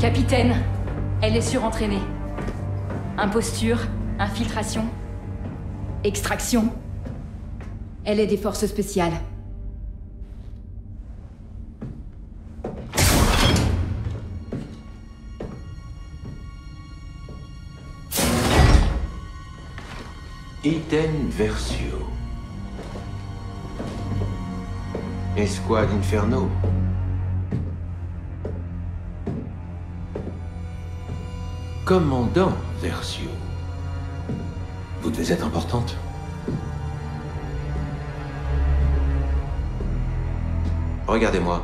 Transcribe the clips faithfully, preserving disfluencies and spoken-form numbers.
Capitaine, elle est surentraînée. Imposture, infiltration, extraction. Elle est des forces spéciales. Iden Versio. Escouade Inferno. Commandant Versio. Vous devez être importante. Regardez-moi.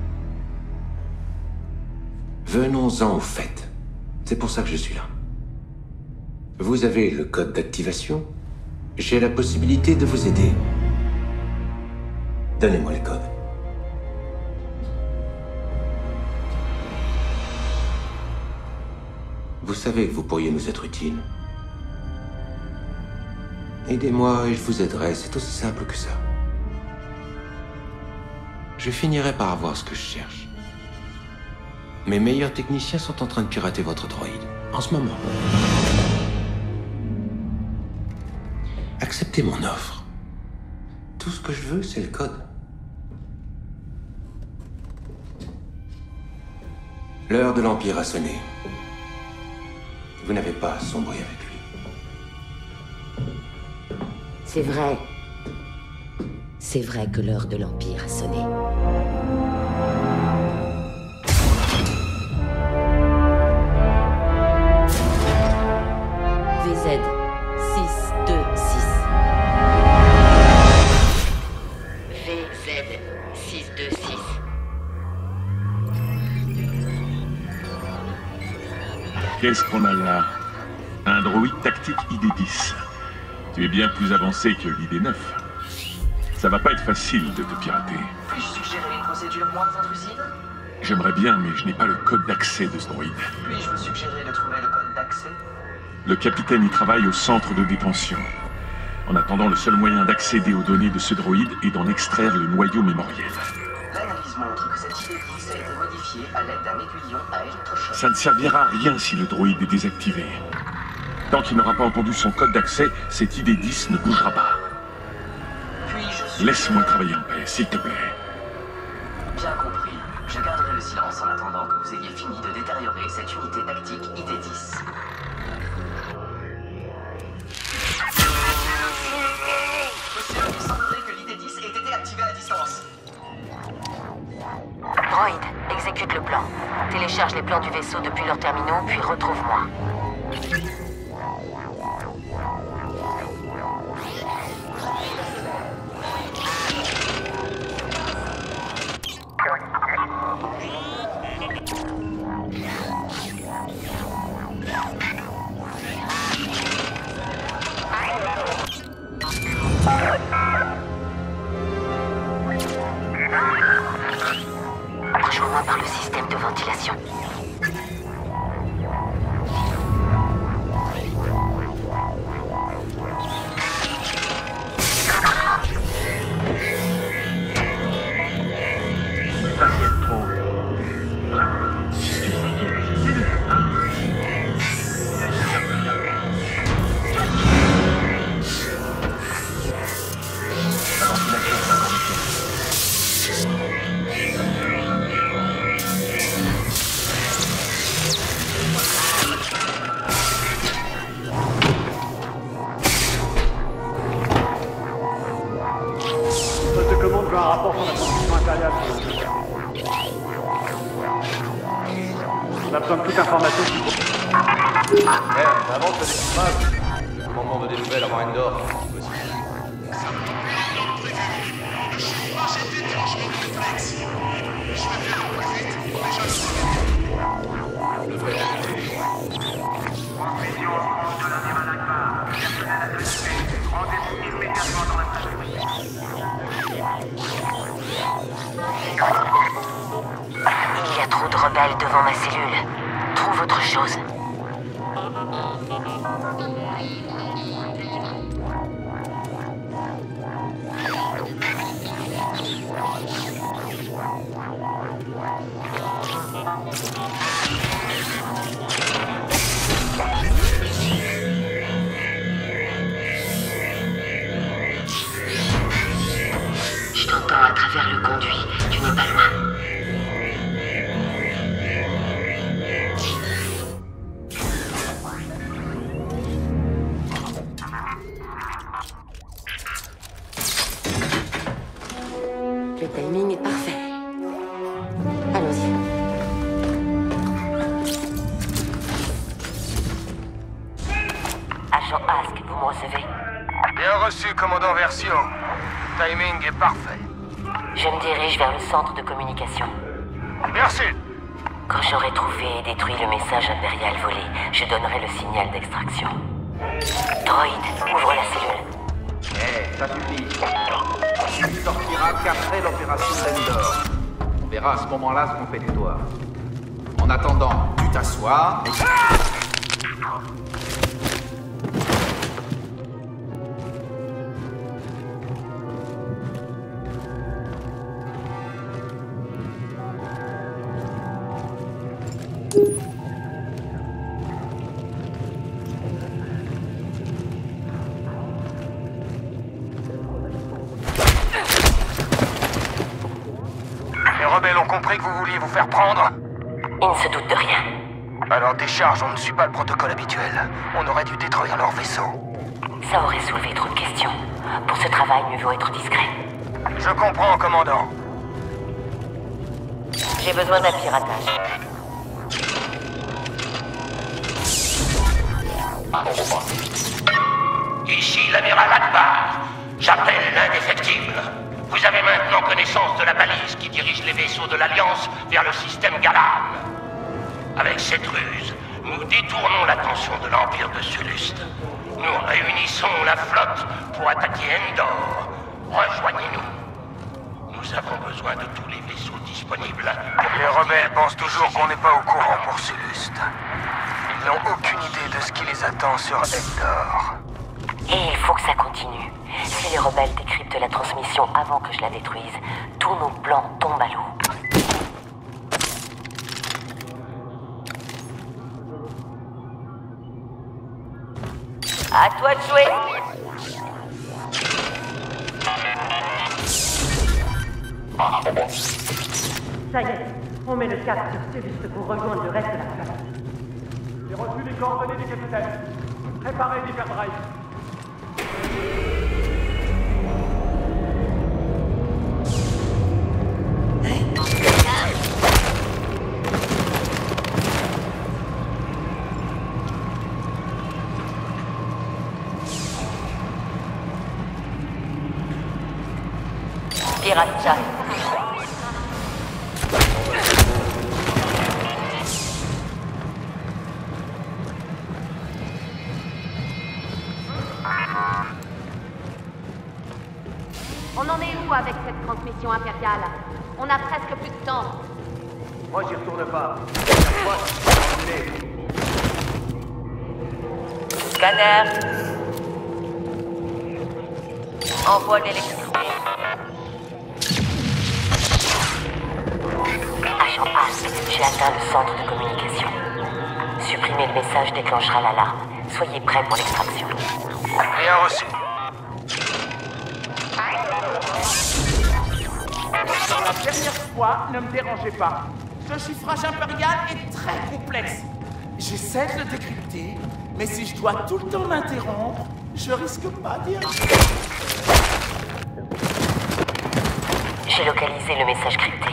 Venons-en au fait. C'est pour ça que je suis là. Vous avez le code d'activation. J'ai la possibilité de vous aider. Donnez-moi le code. Vous savez que vous pourriez nous être utile. Aidez-moi et je vous aiderai, c'est aussi simple que ça. Je finirai par avoir ce que je cherche. Mes meilleurs techniciens sont en train de pirater votre droïde, en ce moment. Acceptez mon offre. Tout ce que je veux, c'est le code. L'heure de l'Empire a sonné. Vous n'avez pas à sombrer avec lui. C'est vrai. C'est vrai que l'heure de l'Empire a sonné. V Z six deux six. V Z six deux six. Qu'est-ce qu'on a là? Un droïde tactique I D dix. Tu es bien plus avancé que l'I D neuf. Ça va pas être facile de te pirater. Puis-je suggérer une procédure moins intrusive? J'aimerais bien, mais je n'ai pas le code d'accès de ce droïde. Puis-je vous suggérer de trouver le code d'accès? Le capitaine y travaille au centre de détention. En attendant, le seul moyen d'accéder aux données de ce droïde est d'en extraire le noyau mémoriel. L'analyse montre que cette I D dix a été modifiée à l'aide d'un aiguillon à électrochoc. Ça ne servira à rien si le droïde est désactivé. Tant qu'il n'aura pas entendu son code d'accès, cette I D dix ne bougera pas. Puis-je... Laisse-moi travailler en paix, s'il te plaît. Bien compris. Je garderai le silence en attendant que vous ayez fini de détériorer cette unité tactique I D dix. Monsieur, il semblerait que l'I D dix ait été activé à distance. Droïde, exécute le plan. Télécharge les plans du vaisseau depuis leurs terminaux, puis retrouve-moi. Rejoins-moi par le système de ventilation. On a besoin de toute information qu'il faut. Eh, avance le découpage. Le commandement veut des nouvelles avant Endor. Il y a trop de rebelles devant ma cellule. Trouve autre chose. recevez? Bien reçu, commandant Versio. Timing est parfait. Je me dirige vers le centre de communication. Merci. Quand j'aurai trouvé et détruit le message impérial volé, je donnerai le signal d'extraction. Droïde, ouvre la cellule. Eh, ça suffit. Tu ne sortiras qu'après l'opération Endor. On verra à ce moment-là ce qu'on fait de toi. En attendant, tu t'assois et... Les rebelles ont compris que vous vouliez vous faire prendre? Ils ne se doutent de rien. Alors décharge, on ne suit pas le protocole habituel. On aurait dû détruire leur vaisseau. Ça aurait soulevé trop de questions. Pour ce travail, mieux vaut être discret. Je comprends, commandant. J'ai besoin d'un piratage. Ici l'amiral Akbar. J'appelle l'indéfectible. Vous avez maintenant connaissance de la balise qui dirige les vaisseaux de l'Alliance vers le système Galam. Avec cette ruse, nous détournons l'attention de l'Empire de Sulust. Nous réunissons la flotte pour attaquer Endor. Rejoignez-nous. Nous avons besoin de tous les vaisseaux disponibles. Les rebelles pensent toujours qu'on n'est pas au courant pour Sulust. Ils n'ont aucune idée de ce qui les attend sur Endor. Et il faut que ça continue. Si les rebelles décryptent la transmission avant que je la détruise, tous nos plans tombent à l'eau. À toi de jouer. Ça y est, on met le cap sur Sulust pour rejoindre le reste de la flotte. J'ai reçu les coordonnées du capitaine. Préparez l'hyperdrive. Pirate ça. On en est où avec cette transmission impériale? On a presque plus de temps. Moi, j'y retourne pas. Scanner. Envoie l'électricité. Agent Ask, j'ai atteint le centre de communication. Supprimer le message déclenchera l'alarme. Soyez prêts pour l'extraction. Rien reçu. Pour la dernière fois, ne me dérangez pas. Ce chiffrage impérial est très complexe. J'essaie de le décrypter, mais si je dois tout le temps l'interrompre, je risque pas d'y arriver. J'ai localisé le message crypté.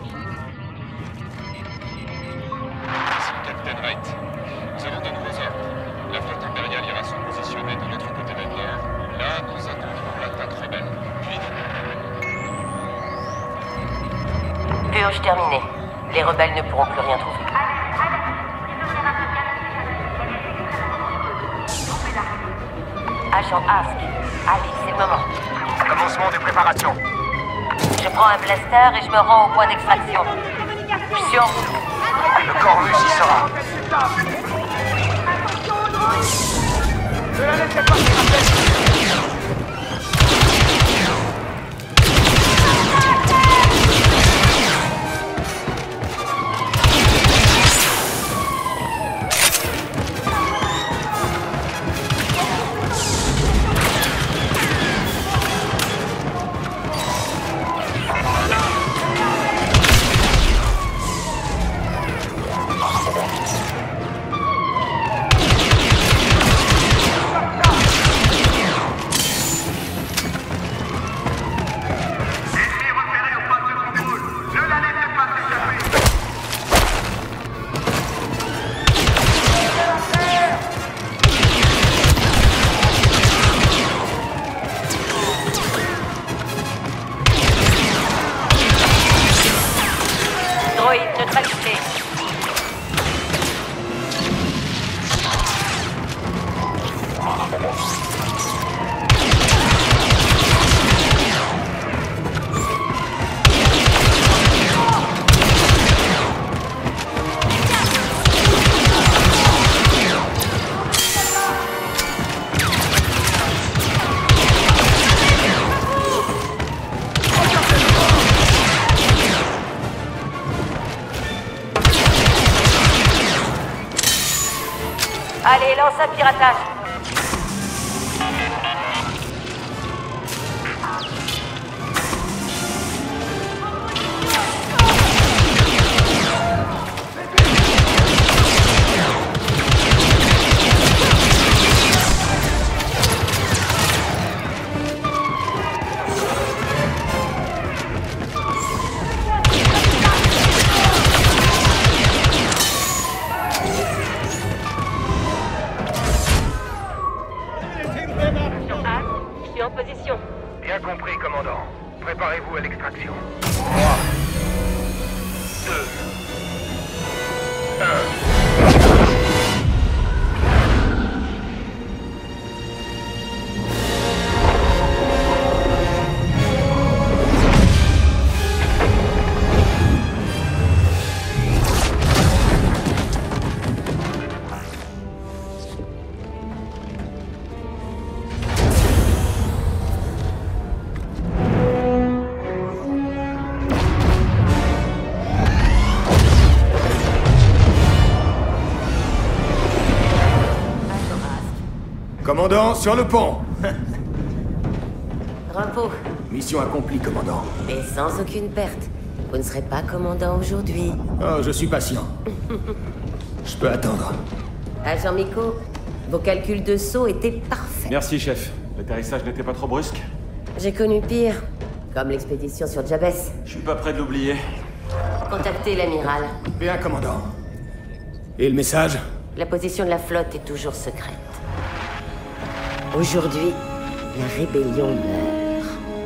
Ici le capitaine Wright. Nous avons de nouveaux ordres. La flotte impériale ira se positionner de l'autre côté d'Endor. Là, nous attendrons l'attaque rebelle. Puis... Purge terminée. Les rebelles ne pourront plus rien trouver. Agent Ask. Allez, c'est le moment. Commencement des préparations. Je prends un blaster et je me rends au point d'extraction. Je suis en route. Le Corvus y sera. Ne la laissez pas s'échapper. Allez, lance un piratage. Bien compris, commandant. Préparez-vous à l'extraction. trois, deux, un. Commandant, sur le pont. Repos. Mission accomplie, commandant. Mais sans aucune perte. Vous ne serez pas commandant aujourd'hui. Oh, je suis patient. Je peux attendre. Agent Miko, vos calculs de saut étaient parfaits. Merci, chef. L'atterrissage n'était pas trop brusque. J'ai connu pire. Comme l'expédition sur Jabès. Je suis pas prêt de l'oublier. Contactez l'amiral. Bien, commandant. Et le message? La position de la flotte est toujours secrète. Aujourd'hui, la rébellion meurt.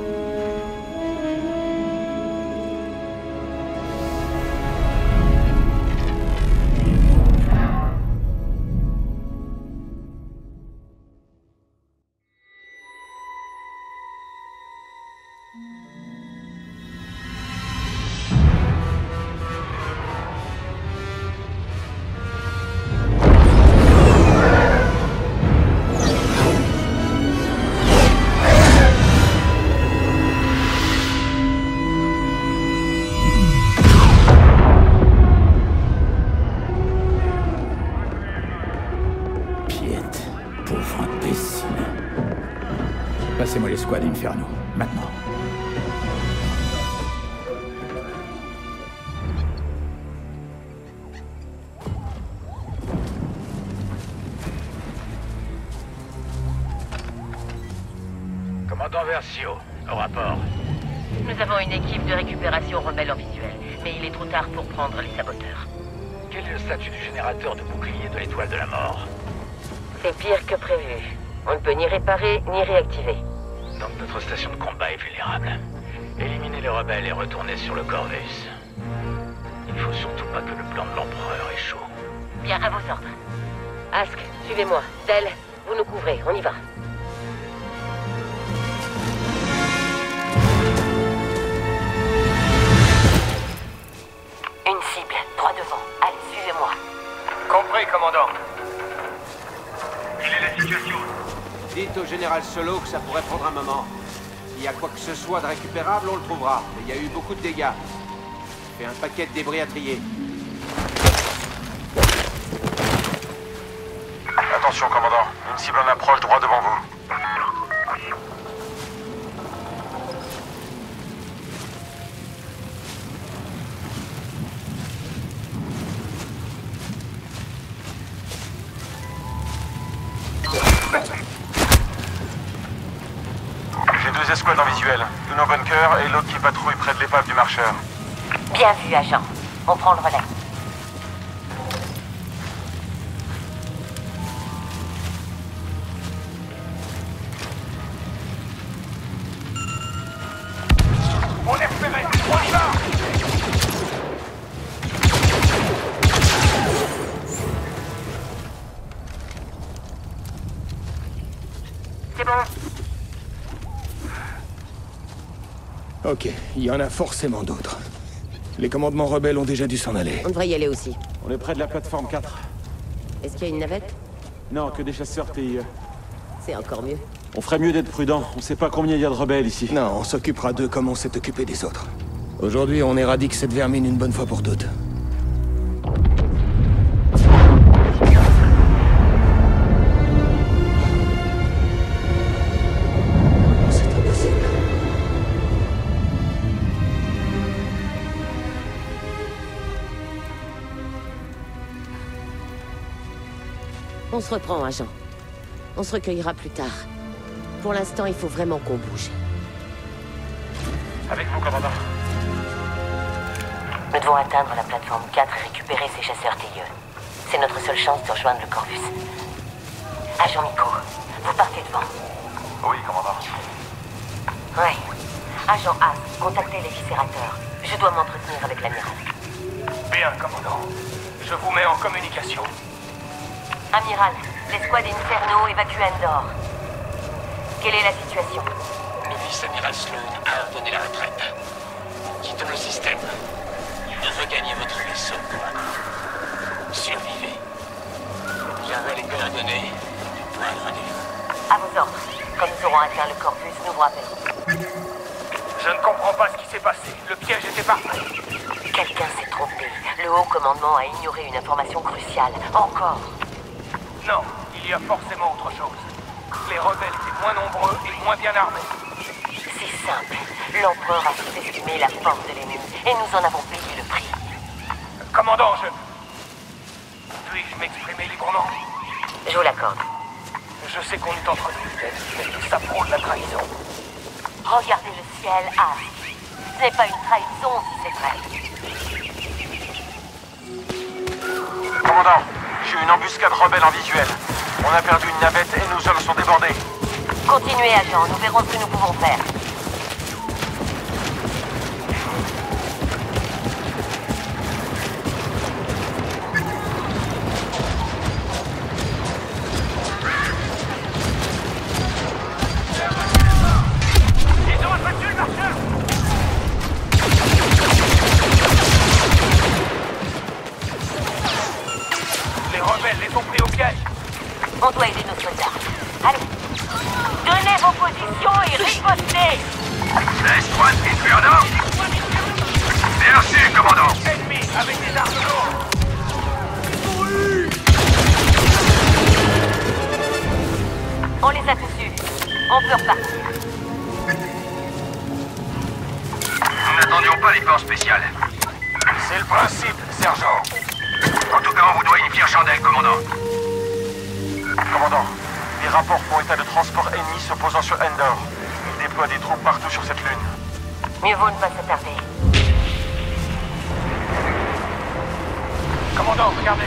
Passez-moi l'escouade Inferno, maintenant. Commandant Versio, au rapport. Nous avons une équipe de récupération rebelle en visuel, mais il est trop tard pour prendre les saboteurs. Quel est le statut du générateur de bouclier de l'étoile de la mort? C'est pire que prévu. On ne peut ni réparer, ni réactiver. Donc notre station de combat est vulnérable. Éliminez les rebelles et retournez sur le Corvus. Il ne faut surtout pas que le plan de l'Empereur échoue. Bien, à vos ordres. Ask, suivez-moi. Del, vous nous couvrez, on y va. Une cible, droit devant. Allez, suivez-moi. Compris, commandant. Quelle est la situation? Dites au général Solo que ça pourrait prendre un moment. S'il y a quoi que ce soit de récupérable, on le trouvera. Mais il y a eu beaucoup de dégâts. Fait un paquet de débris à trier. Attention, commandant. Une cible en approche droit devant vous. J'ai deux escouades en visuel. Une au bunker et l'autre qui patrouille près de l'épave du marcheur. Bien vu, agent. On prend le relais. On espérait trois chars. C'est bon. Ok, il y en a forcément d'autres. Les commandements rebelles ont déjà dû s'en aller. On devrait y aller aussi. On est près de la plateforme quatre. Est-ce qu'il y a une navette? Non, que des chasseurs T I E. C'est encore mieux. On ferait mieux d'être prudent. On sait pas combien il y a de rebelles ici. Non, on s'occupera d'eux comme on s'est occupé des autres. Aujourd'hui, on éradique cette vermine une bonne fois pour toutes. On se reprend, agent. On se recueillera plus tard. Pour l'instant, il faut vraiment qu'on bouge. Avec vous, commandant. Nous devons atteindre la plateforme quatre et récupérer ces chasseurs T I E. C'est notre seule chance de rejoindre le Corvus. Agent Miko, vous partez devant. Oui, commandant. Ouais. Agent As, contactez les viscérateurs. Je dois m'entretenir avec l'amiral. Bien, commandant. Je vous mets en communication. Amiral, l'escouade Inferno évacue Endor. Quelle est la situation? Le vice-amiral Sloan a ordonné la retraite. Quittons le système. Regagnez votre vaisseau. Survivez. J'avais les coordonnées pour un rendez-vous. À vos ordres. Quand nous aurons atteint le Corvus, nous vous rappellerons. Je ne comprends pas ce qui s'est passé. Le piège était parfait. Quelqu'un s'est trompé. Le haut commandement a ignoré une information cruciale. Encore. Non, il y a forcément autre chose. Les rebelles étaient moins nombreux et moins bien armés. C'est simple. L'empereur a sous-estimé la force de l'ennemi et nous en avons payé le prix. Commandant, je... Puis-je m'exprimer librement? Je vous l'accorde. Je sais qu'on est entre nous, mais ça frôle la trahison. Regardez le ciel, As. Ce n'est pas une trahison si c'est vrai. Commandant, j'ai une embuscade rebelle en visuel. On a perdu une navette et nos hommes sont débordés. Continuez, agent. Nous verrons ce que nous pouvons faire. On doit aider nos soldats. Allez, donnez vos positions et ripostez. L'escouade Inferno. Bien reçu, commandant. Ennemi avec des armes lourdes. On les a tous eus. On peut repartir. Nous n'attendions pas les plans spéciales. C'est le principe, sergent. En tout cas, on vous doit une fière chandelle, commandant. Commandant, des rapports font état de transport ennemi se posant sur Endor. Ils déploient des troupes partout sur cette lune. Mieux vaut ne pas s'attarder. Commandant, regardez.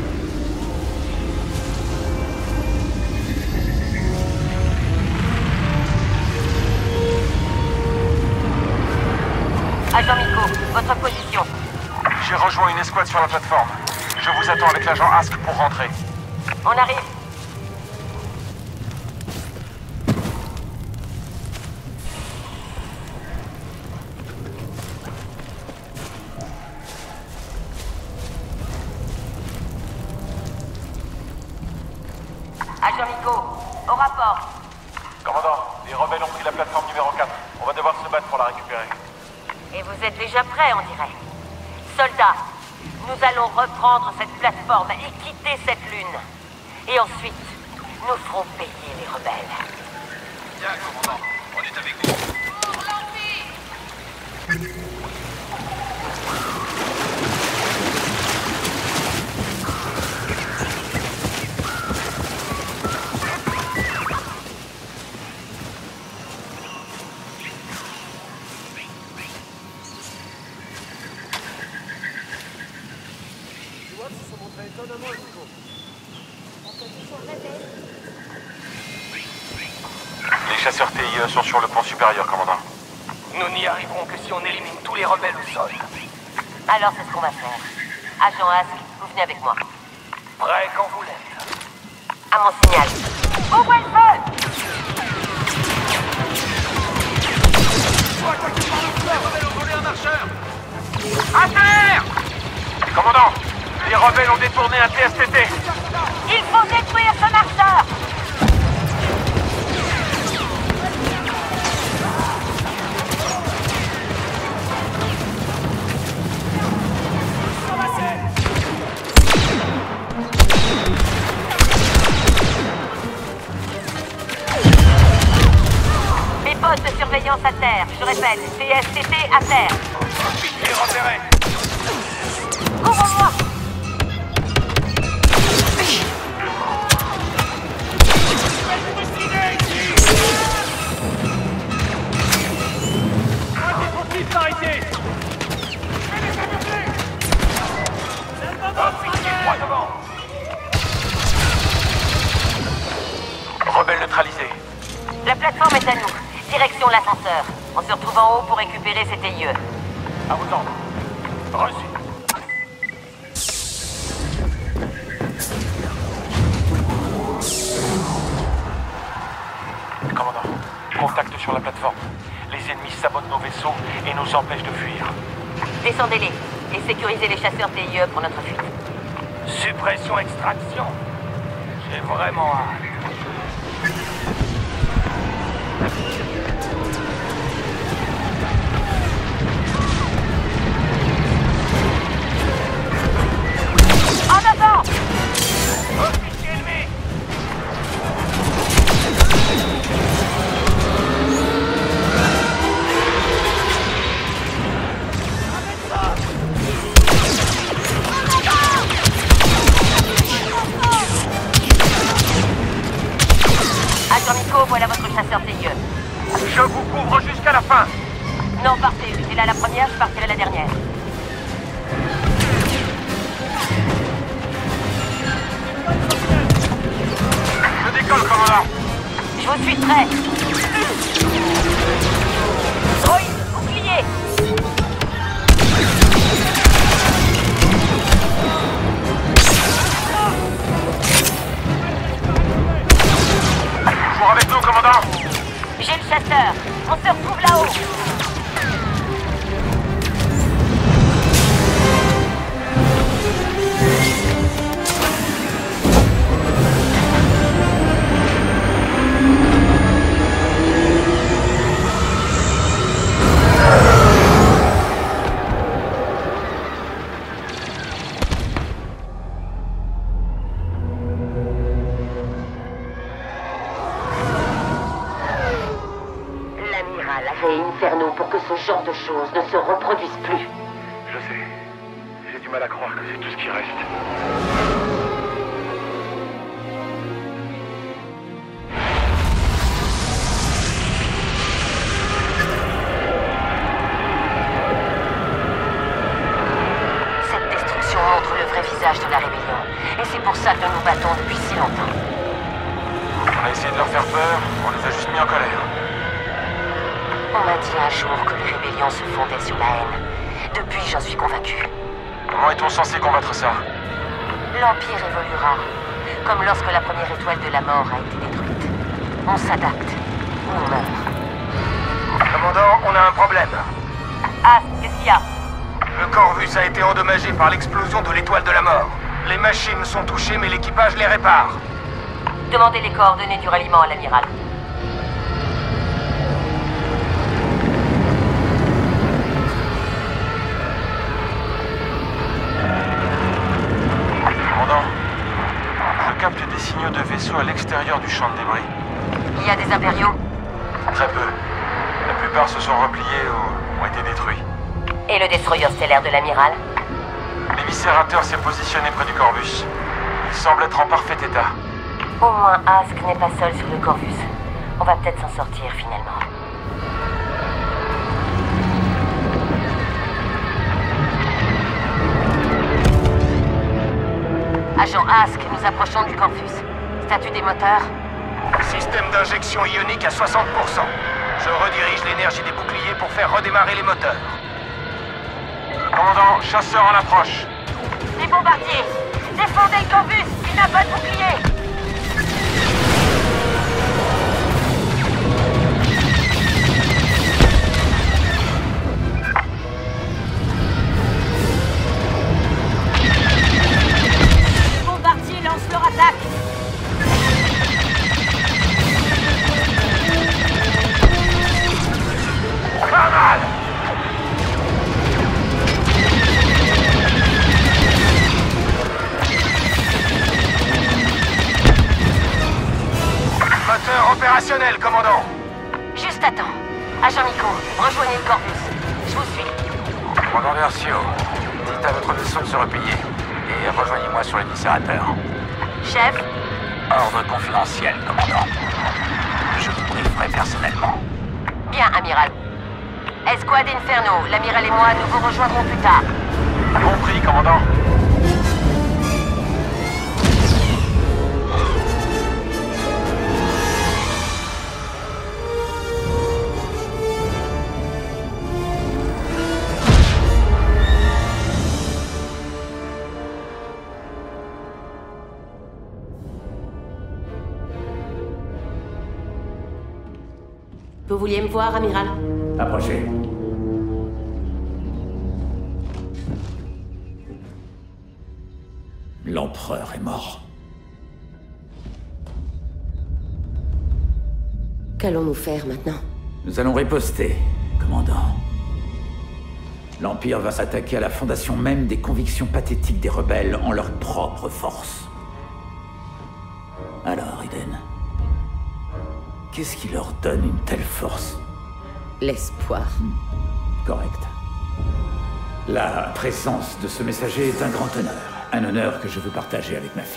Agent Miko, votre position. J'ai rejoint une escouade sur la plateforme. Je vous attends avec l'agent Ask pour rentrer. On arrive. Agent Miko, au rapport. Commandant, les rebelles ont pris la plateforme numéro quatre. On va devoir se battre pour la récupérer. Et vous êtes déjà prêts, on dirait. Soldats, nous allons reprendre cette plateforme et quitter cette lune. Et ensuite, nous ferons payer les rebelles. Bien, commandant. On est avec vous. Les chasseurs T I E sont sur le pont supérieur, commandant. Nous n'y arriverons que si on élimine tous les rebelles au sol. Alors c'est ce qu'on va faire. Agent Ask, vous venez avec moi. Prêt quand vous l'êtes. À mon signal. Ouvrez le feu! Les rebelles ont volé un marcheur. À terre! Commandant, les rebelles ont détourné un T S T T. Il faut détruire ce marcheur! Les postes de surveillance à terre. Je répète, T S T T à terre. Il est repéré. Couvre-moi! Quant à nous, direction l'ascenseur. On se retrouve en haut pour récupérer ces T I E. À vos ordres. Reçu. Commandant, contact sur la plateforme. Les ennemis sabotent nos vaisseaux et nous empêchent de fuir. Descendez-les et sécurisez les chasseurs T I E pour notre fuite. Suppression extraction. J'ai vraiment hâte. En avant! Officier ennemi! Agent Nico, voilà votre chasseur T I E. Je vous couvre jusqu'à la fin. Non, partez. J'étais là la première, je partirai la dernière. Je décolle, commandant. Je vous suis prêt. Droïde, bouclier. Toujours avec nous, commandant. J'ai le chasseur. On se retrouve là-haut. L'amiral a créé Inferno pour que ce genre de choses ne se reproduise plus. Je sais. J'ai du mal à croire que c'est tout ce qui reste. Cette destruction montre le vrai visage de la rébellion. Et c'est pour ça que nous nous battons depuis si longtemps. On a essayé de leur faire peur, on les a juste mis en colère. On m'a dit un jour que les rébellions se fondaient sur la haine. Depuis, j'en suis convaincu. Comment est-on censé combattre ça? L'Empire évoluera, comme lorsque la première étoile de la mort a été détruite. On s'adapte, ou on meurt. Commandant, on a un problème. Ah, qu'est-ce qu'il y a? Le Corvus a été endommagé par l'explosion de l'étoile de la mort. Les machines sont touchées, mais l'équipage les répare. Demandez les coordonnées du ralliement à l'amiral. Commandant, je capte des signaux de vaisseaux à l'extérieur du champ de débris. Il y a des impériaux? Très peu. La plupart se sont repliés ou ont été détruits. Et le destroyer stellaire de l'amiral? L'émissérateur s'est positionné près du Corvus. Il semble être en parfait état. Au moins, Ask n'est pas seul sur le Corvus. On va peut-être s'en sortir, finalement. Agent Ask, nous approchons du Corvus. Statut des moteurs? Système d'injection ionique à soixante pour cent. Je redirige l'énergie des boucliers pour faire redémarrer les moteurs. Commandant, chasseur en approche. Les bombardiers! Défendez le Corvus! Il n'a pas de bouclier! Les bombardiers lancent leur attaque! Pas mal! Moteur opérationnel, commandant. Juste à temps. Agent Nico, rejoignez le Corvus. Je vous suis. Commandant Versio, dites à votre vaisseau de se replier. Et rejoignez-moi sur l'émissérateur. Chef? Ordre confidentiel, commandant. Je vous brieferai personnellement. Bien, amiral. Escouade Inferno, l'amiral et moi, nous vous rejoindrons plus tard. Compris, commandant. Vous vouliez me voir, amiral? Approchez. L'empereur est mort. Qu'allons-nous faire maintenant? Nous allons riposter, commandant. L'Empire va s'attaquer à la fondation même des convictions pathétiques des rebelles en leur propre force. Alors, Eden, qu'est-ce qui leur donne une telle force? L'espoir. Hmm. Correct. La présence de ce messager est un grand honneur. Un honneur que je veux partager avec ma fille.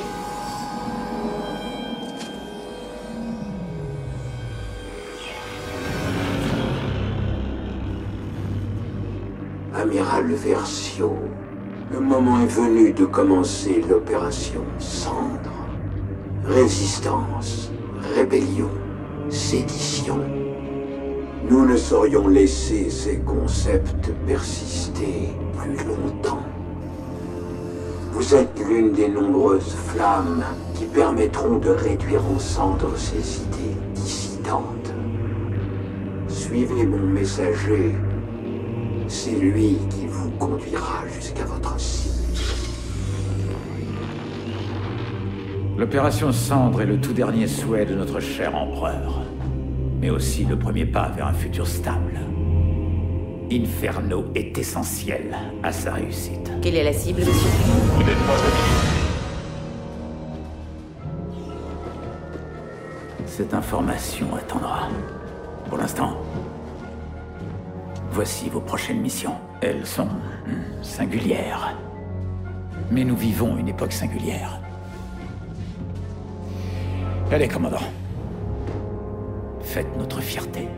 Amiral Versio, le moment est venu de commencer l'opération Cendre. Résistance, rébellion, sédition. Nous ne saurions laisser ces concepts persister plus longtemps. Vous êtes l'une des nombreuses flammes qui permettront de réduire en cendres ces idées dissidentes. Suivez mon messager. C'est lui qui vous conduira jusqu'à votre cible. L'opération Cendre est le tout dernier souhait de notre cher empereur, mais aussi le premier pas vers un futur stable. Inferno est essentiel à sa réussite. Quelle est la cible, monsieur? Vous n'êtes pas habilité. Cette information attendra. Pour l'instant, voici vos prochaines missions. Elles sont hmm, singulières. Mais nous vivons une époque singulière. Allez, commandant. Faites notre fierté.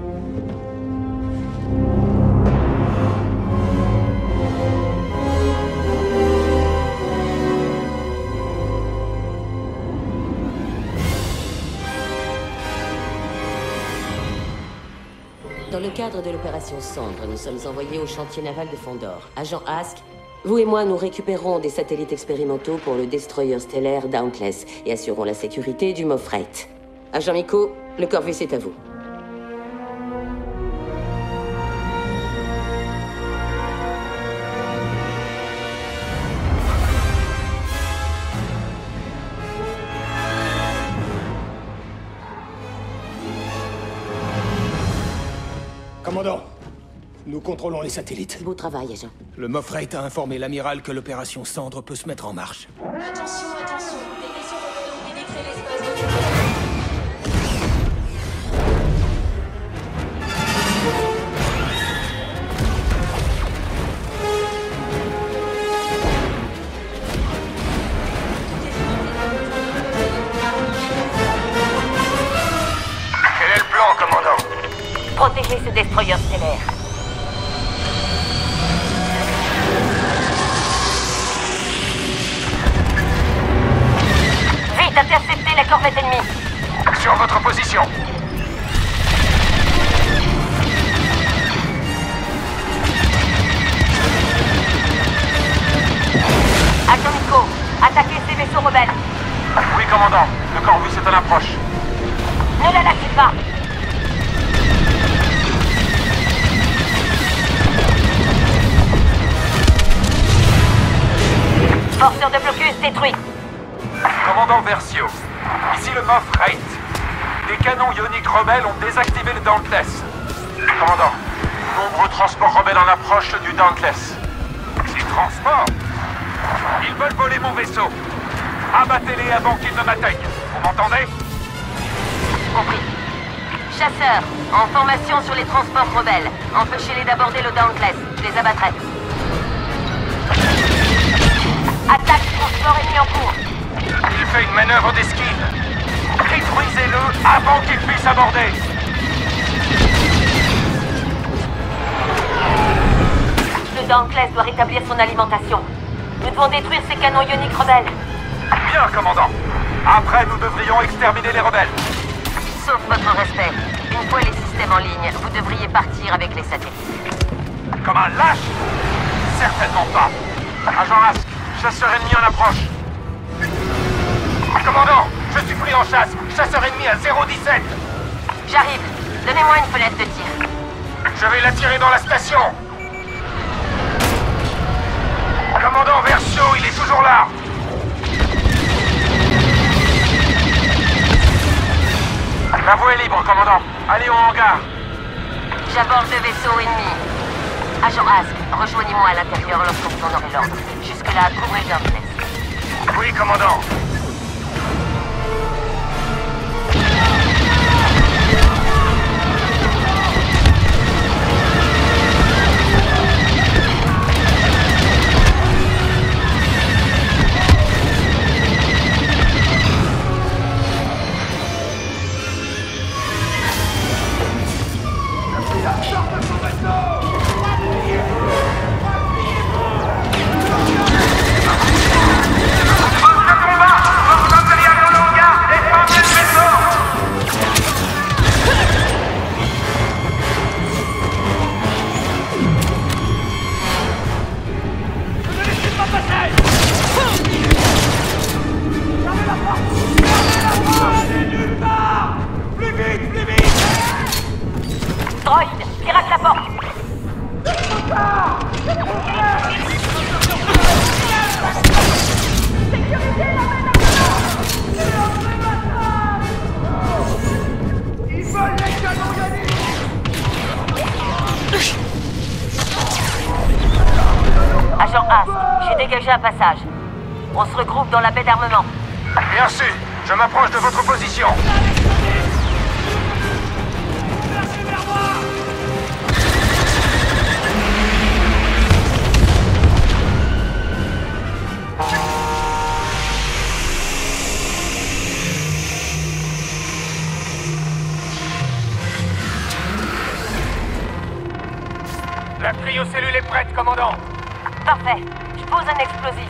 Dans le cadre de l'opération Cendre, nous sommes envoyés au chantier naval de Fondor. Agent Ask, vous et moi, nous récupérons des satellites expérimentaux pour le destroyer stellaire Dauntless et assurons la sécurité du Moff Raitt. Agent Miko, le Corvus est à vous. Commandant, nous contrôlons les satellites. Beau travail, agent. Le Moff Raitt a informé l'amiral que l'opération Cendre peut se mettre en marche. Attention, attention, des vaisseaux rebelles ont pénétré l'espace de... Quel est le plan, commandant? Protéger ce destroyer stellaire. Vite, interceptez la corvette ennemie. Sur votre position. Agent Miko, attaquez ces vaisseaux rebelles. Oui, commandant. Le Corvus est en approche. Ne la lâchez pas. Forceur de blocus détruit. Commandant Versio, ici le Moff Raitt. Des canons ioniques rebelles ont désactivé le Dauntless. Commandant, nombreux transports rebelles en approche du Dauntless. Ces transports? Ils veulent voler mon vaisseau. Abattez-les avant qu'ils ne m'atteignent. Vous m'entendez? Compris. Chasseurs, en formation sur les transports rebelles. Empêchez-les d'aborder le Dauntless. Je les abattrai. Attaque transport ennemi en cours. Il fait une manœuvre d'esquive. Détruisez-le avant qu'il puisse aborder. Le Dauntless doit rétablir son alimentation. Nous devons détruire ces canons ioniques rebelles. Bien, commandant. Après, nous devrions exterminer les rebelles. Sauf votre respect. Une fois les systèmes en ligne, vous devriez partir avec les satellites. Comme un lâche? Certainement pas. Agent Ask, chasseur ennemi en approche. Commandant, je suis pris en chasse. Chasseur ennemi à zéro dix-sept. J'arrive. Donnez-moi une fenêtre de tir. Je vais la tirer dans la station. Commandant Versio, il est toujours là. La voie est libre, commandant. Allez au hangar. J'aborde le vaisseau ennemi. Agent Ask, rejoignez-moi à l'intérieur lorsque vous en aurez l'ordre. Jusque-là, couvrez le Dauntless. Oui, commandant. Droïde, pirate la porte. Ils veulent les canons ioniques. Agent Ask, j'ai dégagé un passage. On se regroupe dans la baie d'armement. Bien sûr, je m'approche de votre position. La cryocellule est prête, commandant. Parfait. Je pose un explosif.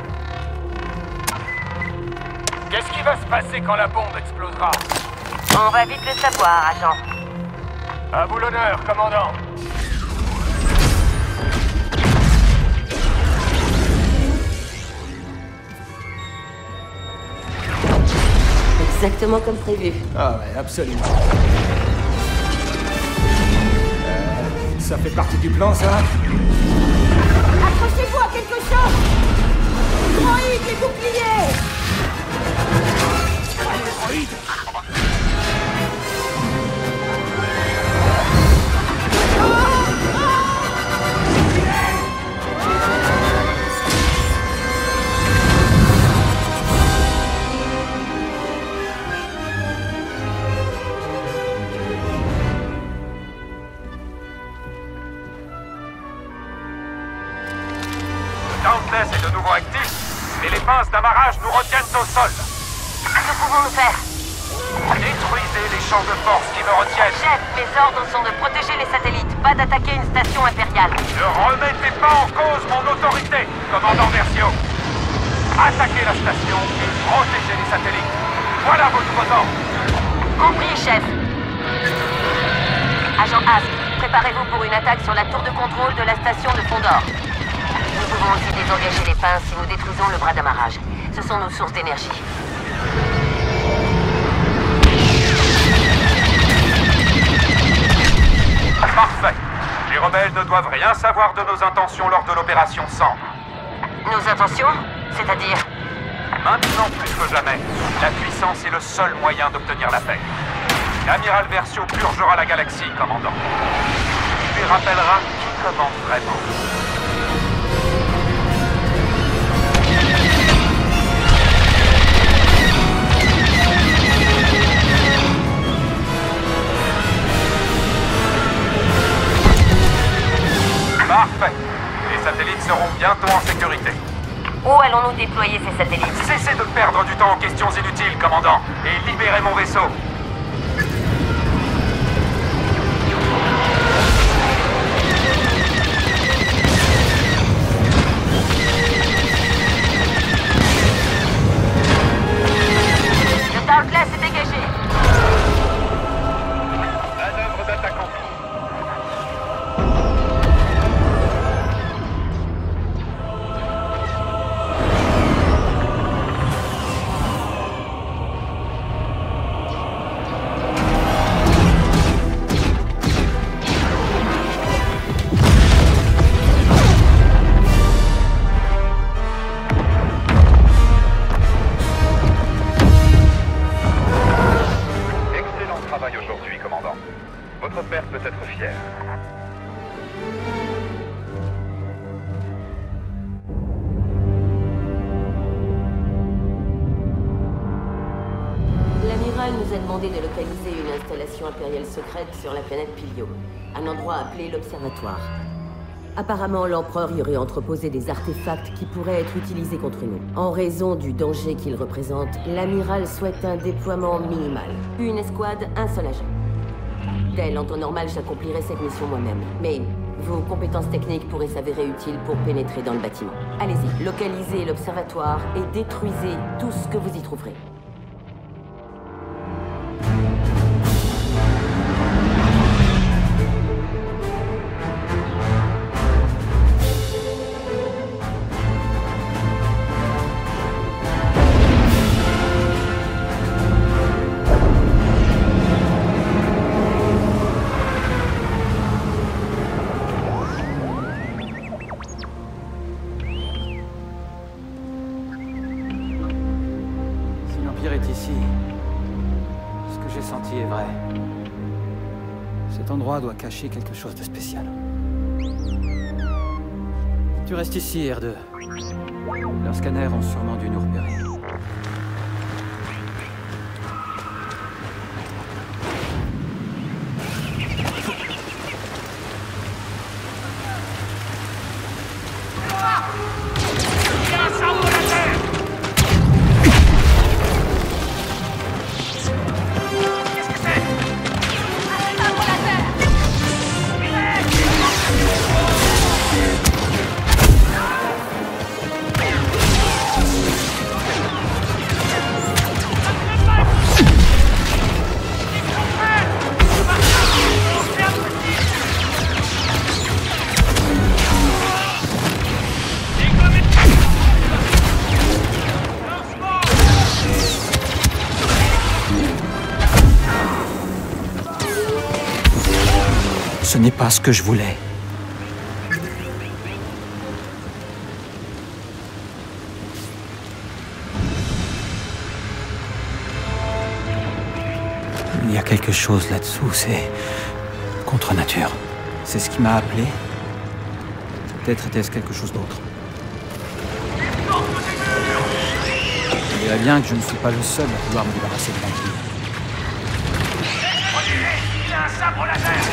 Qu'est-ce qui va se passer quand la bombe explosera? On va vite le savoir, agent. À vous l'honneur, commandant. Exactement comme prévu. Ah ouais, absolument. Euh, ça fait partie du plan, ça? Accrochez-vous à quelque chose! Droïde, les boucliers! Allez, droïde! Dauntless est de nouveau actif, mais les pinces d'amarrage nous retiennent au sol. Que pouvons-nous faire? Détruisez les champs de force qui me retiennent. Chef, mes ordres sont de protéger les satellites, pas d'attaquer une station impériale. Ne remettez pas en cause mon autorité, commandant Versio. Attaquez la station et protégez les satellites. Voilà votre ordre. Compris, chef. Agent Ask, préparez-vous pour une attaque sur la tour de contrôle de la station de Fondor. Nous pouvons aussi désengager les pinces si nous détruisons le bras d'amarrage. Ce sont nos sources d'énergie. Parfait. Les rebelles ne doivent rien savoir de nos intentions lors de l'opération Sambre. Nos intentions? C'est-à-dire? Maintenant plus que jamais, la puissance est le seul moyen d'obtenir la paix. L'amiral Versio purgera la galaxie, commandant. Il lui rappellera qui commande vraiment. Parfait. Les satellites seront bientôt en sécurité. Où allons-nous déployer ces satellites? Cessez de perdre du temps en questions inutiles, commandant, et libérez mon vaisseau. Le Dauntless est dégagé. Manœuvre d'attaque en cours. L'amiral nous a demandé de localiser une installation impériale secrète sur la planète Pilium, un endroit appelé l'Observatoire. Apparemment, l'Empereur y aurait entreposé des artefacts qui pourraient être utilisés contre nous. En raison du danger qu'ils représentent, l'amiral souhaite un déploiement minimal. Une escouade, un seul agent. Tel, en temps normal, j'accomplirais cette mission moi-même. Mais vos compétences techniques pourraient s'avérer utiles pour pénétrer dans le bâtiment. Allez-y, localisez l'Observatoire et détruisez tout ce que vous y trouverez. Doit cacher quelque chose de spécial. Tu restes ici, R deux. Leurs scanners ont sûrement dû nous repérer. Ce n'est pas ce que je voulais. Il y a quelque chose là-dessous, c'est contre nature. C'est ce qui m'a appelé. Peut-être était-ce quelque chose d'autre. Il dirait bien que je ne suis pas le seul à pouvoir me débarrasser de vampires. Il y a un sabre laser!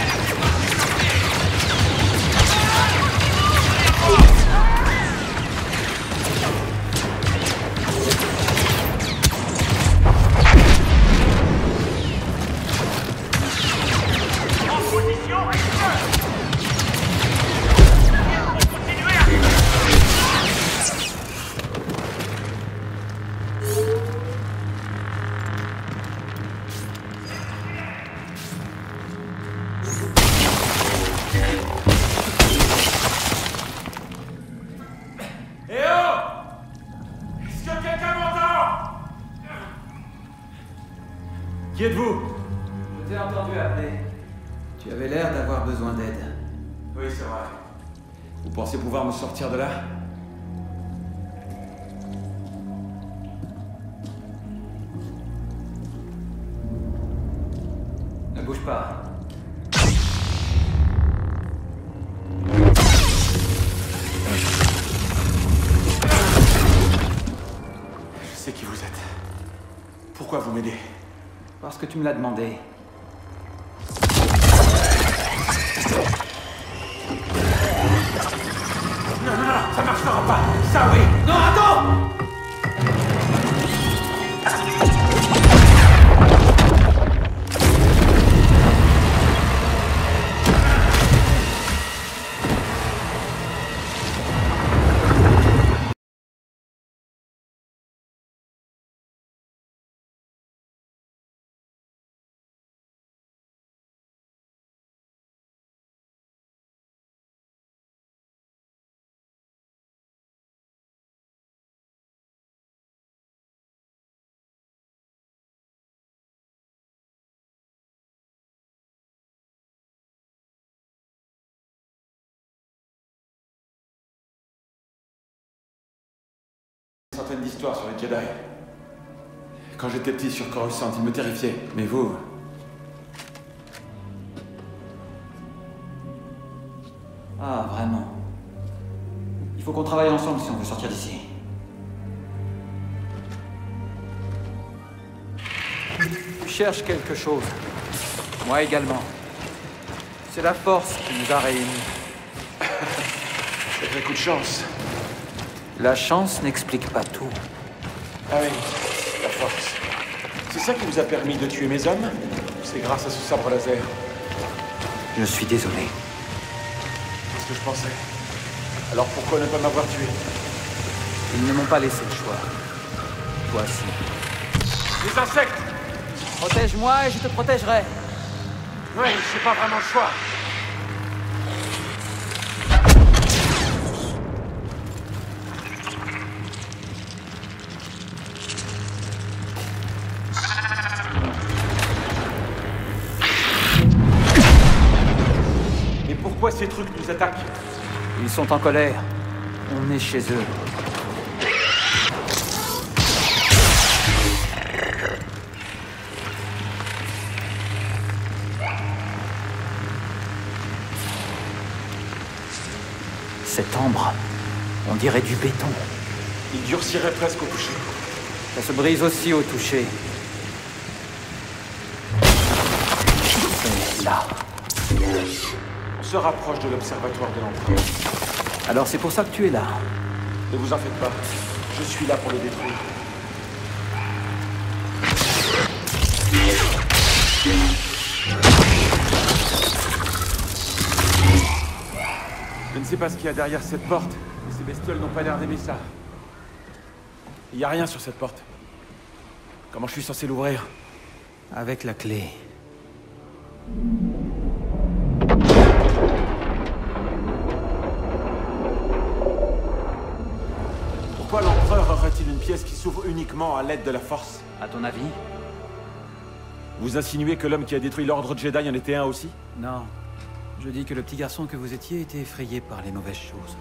Qui êtes-vous? Je t'ai entendu appeler. Tu avais l'air d'avoir besoin d'aide. Oui, c'est vrai. Vous pensez pouvoir me sortir de là? Ne bouge pas. Je sais qui vous êtes. Pourquoi vous m'aidez? Parce que tu me l'as demandé. Non, non, non, ça marchera pas. Ça, oui. Non, attends! Centaines d'histoires sur les Jedi. Quand j'étais petit sur Coruscant, ils me terrifiaient. Mais vous... Ah, vraiment. Il faut qu'on travaille ensemble si on veut sortir d'ici. Tu cherches quelque chose. Moi également. C'est la force qui nous a réunis. Sacré coup de chance. La chance n'explique pas tout. Ah oui, la force. C'est ça qui vous a permis de tuer mes hommes? C'est grâce à ce sabre laser? Je suis désolé. C'est ce que je pensais. Alors pourquoi ne pas m'avoir tué? Ils ne m'ont pas laissé le choix. Toi aussi. Les insectes! Protège-moi et je te protégerai. Oui, c'est pas vraiment le choix. Mais pourquoi ces trucs nous attaquent? Ils sont en colère. On est chez eux. Cette ambre, on dirait du béton. Il durcirait presque au toucher. Ça se brise aussi au toucher. C'est là. On se rapproche de l'observatoire de l'Empereur. Alors c'est pour ça que tu es là. Ne vous en faites pas. Je suis là pour le détruire. Je ne sais pas ce qu'il y a derrière cette porte, mais ces bestioles n'ont pas l'air d'aimer ça. Il n'y a rien sur cette porte. Comment je suis censé l'ouvrir? Avec la clé. Pourquoi l'Empereur aurait-il une pièce qui s'ouvre uniquement à l'aide de la force? À ton avis? Vous insinuez que l'homme qui a détruit l'ordre Jedi en était un aussi? Non. Je dis que le petit garçon que vous étiez était effrayé par les mauvaises choses.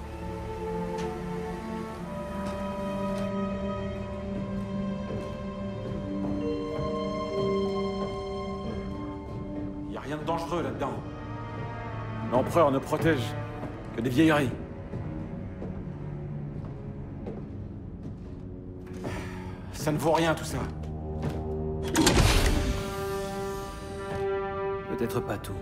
Il n'y a rien de dangereux là-dedans. L'Empereur ne protège que des vieilleries. Ça ne vaut rien tout ça. Peut-être pas tout.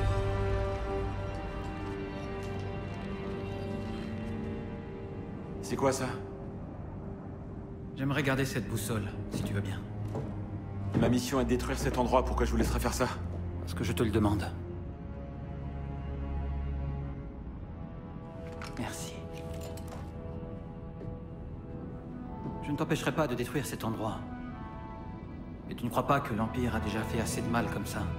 C'est quoi ça? J'aimerais garder cette boussole, si tu veux bien. Ma mission est de détruire cet endroit, pourquoi je vous laisserais faire ça? Parce que je te le demande. Merci. Je ne t'empêcherai pas de détruire cet endroit. Mais tu ne crois pas que l'Empire a déjà fait assez de mal comme ça?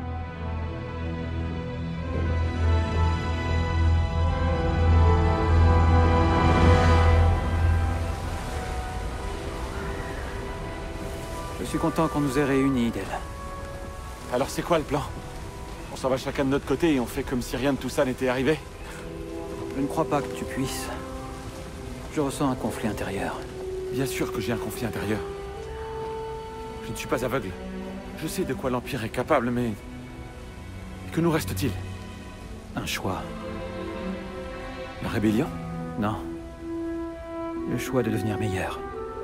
Je suis content qu'on nous ait réunis, Del. Alors c'est quoi le plan? On s'en va chacun de notre côté et on fait comme si rien de tout ça n'était arrivé? Je ne crois pas que tu puisses. Je ressens un conflit intérieur. Bien sûr que j'ai un conflit intérieur. Je ne suis pas aveugle. Je sais de quoi l'Empire est capable, mais... Que nous reste-t-il? Un choix. La rébellion? Non. Le choix de devenir meilleur.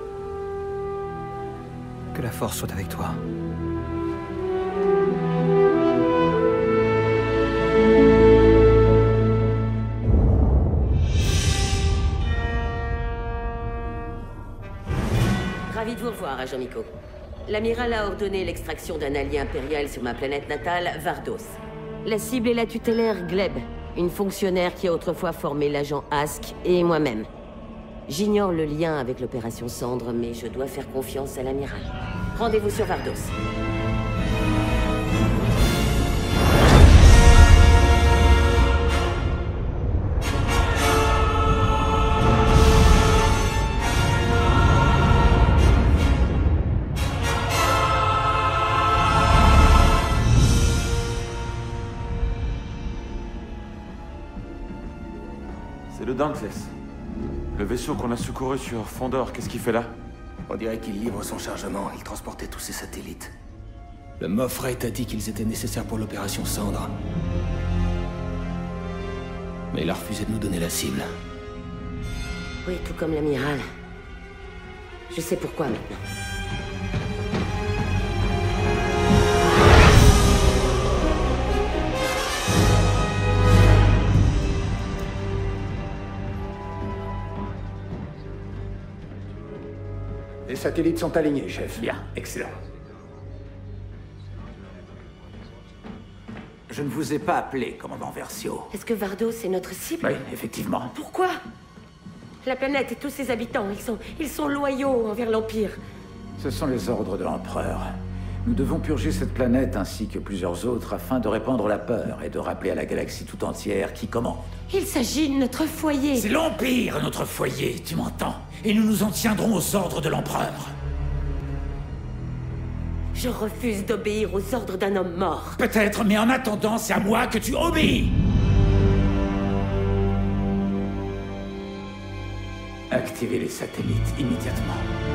Que la force soit avec toi. Ravi de vous revoir, agent Miko. L'amiral a ordonné l'extraction d'un allié impérial sur ma planète natale, Vardos. La cible est la tutélaire Gleb, une fonctionnaire qui a autrefois formé l'agent Ask et moi-même. J'ignore le lien avec l'opération Cendre, mais je dois faire confiance à l'amiral. Rendez-vous sur Vardos. C'est le Dauntless. Le vaisseau qu'on a secouru sur Fondor, qu'est-ce qu'il fait là? On dirait qu'il livre son chargement. Il transportait tous ses satellites. Le Moff Rate a dit qu'ils étaient nécessaires pour l'opération Cendre. Mais il a refusé de nous donner la cible. Oui, tout comme l'amiral. Je sais pourquoi maintenant. Les satellites sont alignés, chef. Bien, excellent. Je ne vous ai pas appelé, commandant Versio. Est-ce que Vardos est notre cible? Oui, effectivement. Pourquoi? La planète et tous ses habitants, ils sont, ils sont loyaux envers l'Empire. Ce sont les ordres de l'Empereur. Nous devons purger cette planète ainsi que plusieurs autres afin de répandre la peur et de rappeler à la galaxie tout entière qui commande. Il s'agit de notre foyer. C'est l'Empire, notre foyer, tu m'entends? Et nous nous en tiendrons aux ordres de l'Empereur. Je refuse d'obéir aux ordres d'un homme mort. Peut-être, mais en attendant, c'est à moi que tu obéis. Activez les satellites immédiatement.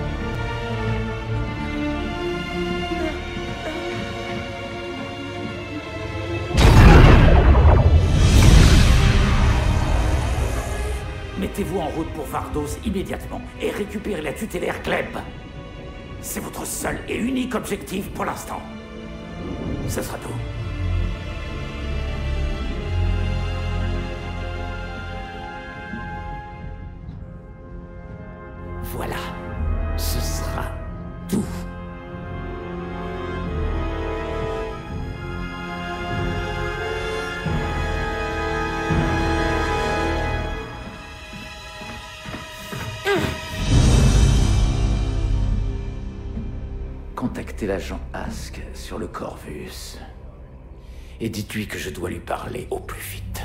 Mettez-vous en route pour Vardos immédiatement et récupérez la tutélaire Gleb. C'est votre seul et unique objectif pour l'instant. Ce sera tout. Voilà. Ce sera tout. Contactez l'agent Ask sur le Corvus. Et dites-lui que je dois lui parler au plus vite.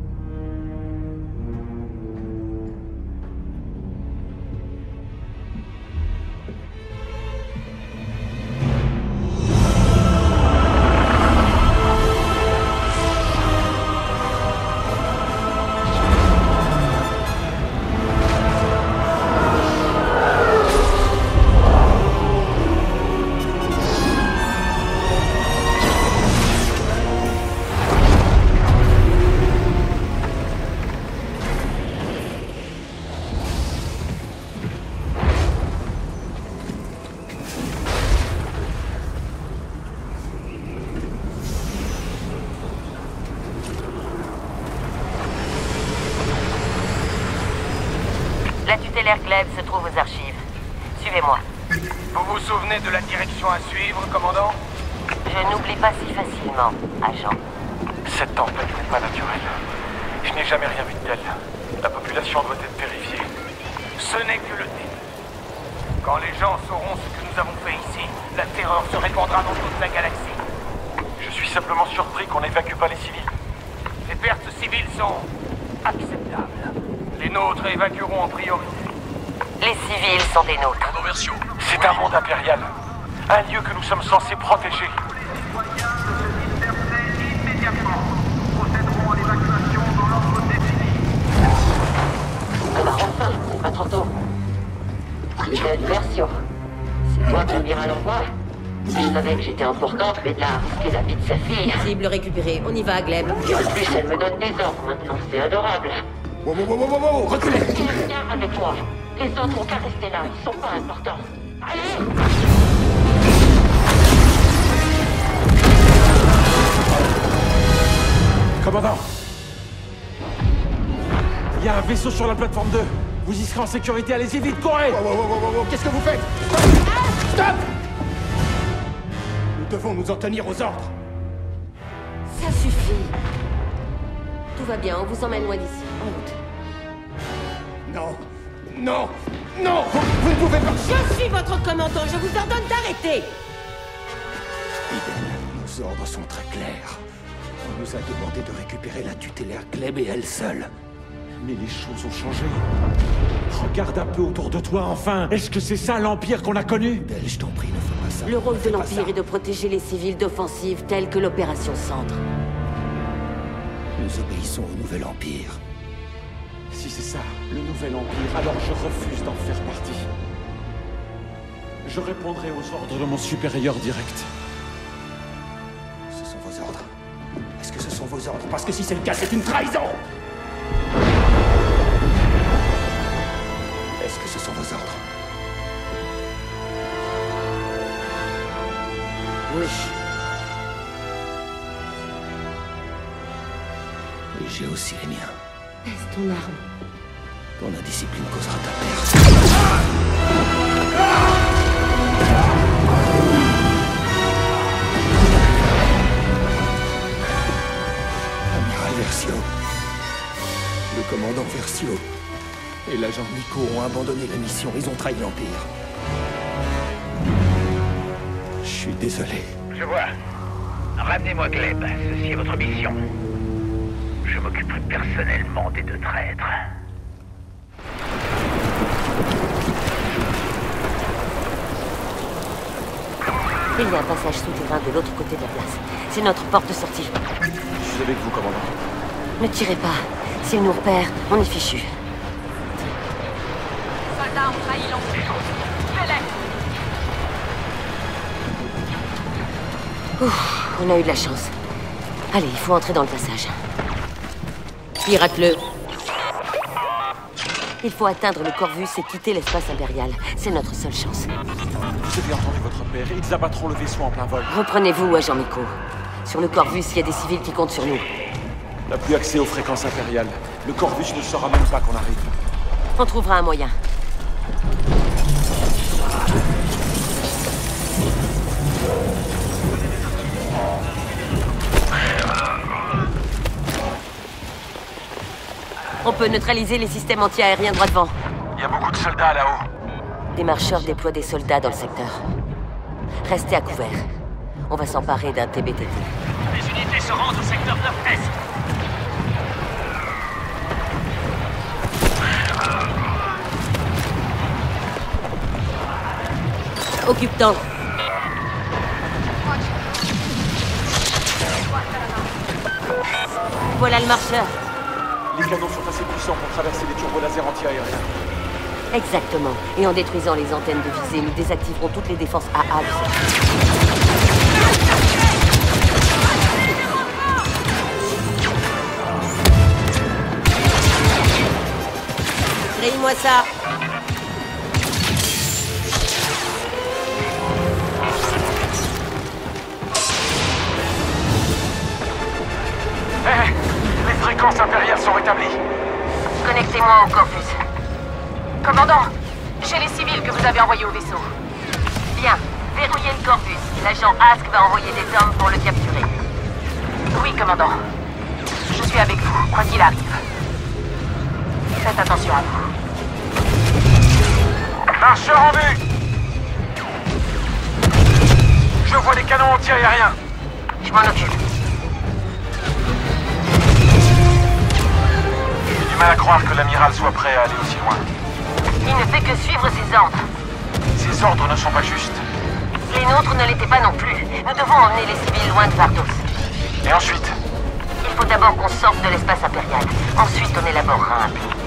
La tutélaire Gleb se trouve aux archives. Suivez-moi. Vous vous souvenez de la direction à suivre, commandant? Je n'oublie pas si facilement, agent. Cette tempête n'est pas naturelle. Je n'ai jamais rien vu de tel. La population doit être terrifiée. Ce n'est que le début. Quand les gens sauront ce que nous avons fait ici, la terreur se répandra dans toute la galaxie. Je suis simplement surpris qu'on n'évacue pas les civils. Les pertes civiles sont acceptables. Les nôtres évacueront en priorité. Les civils sont des nôtres. C'est un monde impérial. Un lieu que nous sommes censés protéger. Alors enfin, c'est pas trop tôt. Fidèle Versio. C'est toi qui l'amiral en moi. Si je savais que j'étais importante, mais de là à risquer la vie de sa fille. Cible récupérée, on y va, Gleb. Et en plus, elle me donne des ordres maintenant, c'est adorable. Wow, wow, wow, wow, wow, reculez! Viens avec moi. Les autres ont qu'à rester là, ils sont pas importants. Allez! Commandant! Il y a un vaisseau sur la plateforme deux. Vous y serez en sécurité, allez-y vite, courez! Wow, wow, wow, wow, wow. Qu'est-ce que vous faites? Stop! Nous devons nous en tenir aux ordres. Ça suffit. Tout va bien, on vous emmène loin d'ici. En route. Non! Non! Non! Vous, vous ne pouvez pas... Je suis votre commandant, je vous ordonne d'arrêter! Fidèle, nos ordres sont très clairs. On nous a demandé de récupérer la tutélaire Gleb et elle seule. Mais les choses ont changé. Regarde un peu autour de toi, enfin. Est-ce que c'est ça l'Empire qu'on a connu? Belle, je t'en prie, ne fais pas ça. Le rôle de Fais pas l'Empire ça. est de protéger les civils d'offensives telles que l'opération Cendre. Nous obéissons au nouvel Empire. Si c'est ça, le nouvel Empire, alors je refuse d'en faire partie. Je répondrai aux ordres de mon supérieur direct. Ce sont vos ordres. Est-ce que ce sont vos ordres? Parce que si c'est le cas, c'est une trahison! Est-ce que ce sont vos ordres? Oui. Et j'ai aussi les miens. Baisse ton arme. Ton indiscipline causera ta perte. Versio et l'agent Nico ont abandonné la mission. Ils ont trahi l'Empire. Je suis désolé. Je vois. Ramenez-moi Gleb. Ceci est votre mission. Je m'occuperai personnellement des deux traîtres. Il y a un passage souterrain de l'autre côté de la place. C'est notre porte de sortie. Je suis avec vous, commandant. Ne tirez pas. S'ils nous repèrent, on est fichus. Soldats ont trahi l'Empire. Tuez-les. Ouf, on a eu de la chance. Allez, il faut entrer dans le passage. Pirate-le. Il faut atteindre le Corvus et quitter l'espace impérial. C'est notre seule chance. J'ai bien entendu votre père. Ils abattront le vaisseau en plein vol. Reprenez-vous, agent Miko. Sur le Corvus, il y a des civils qui comptent sur nous. On n'a plus accès aux fréquences impériales. Le Corvus ne saura même pas qu'on arrive. On trouvera un moyen. On peut neutraliser les systèmes anti-aériens droit devant. Il y a beaucoup de soldats là-haut. Des marcheurs déploient des soldats dans le secteur. Restez à couvert. On va s'emparer d'un T B T T. Les unités se rendent au secteur nord-est. Occupe-t'en. Voilà le marcheur. Les canons sont assez puissants pour traverser les turbolasers anti-aériens. Exactement. Et en détruisant les antennes de visée, nous désactiverons toutes les défenses A A du secteur. Grille-moi ça. Hé, hey, les fréquences impériales sont rétablies. Connectez-moi au Corvus. Commandant, j'ai les civils que vous avez envoyés au vaisseau. Bien, verrouillez le Corvus. L'agent Ask va envoyer des hommes pour le capturer. Oui, commandant. Je suis avec vous, quoi qu'il arrive. Faites attention à vous. Marcheur en vue! Je vois les canons anti-aériens. Je m'en occupe. J'ai du mal à croire que l'amiral soit prêt à aller aussi loin. Il ne fait que suivre ses ordres. Ces ordres ne sont pas justes. Les nôtres ne l'étaient pas non plus. Nous devons emmener les civils loin de Vardos. Et ensuite? Il faut d'abord qu'on sorte de l'espace impérial. Ensuite, on élaborera un plan.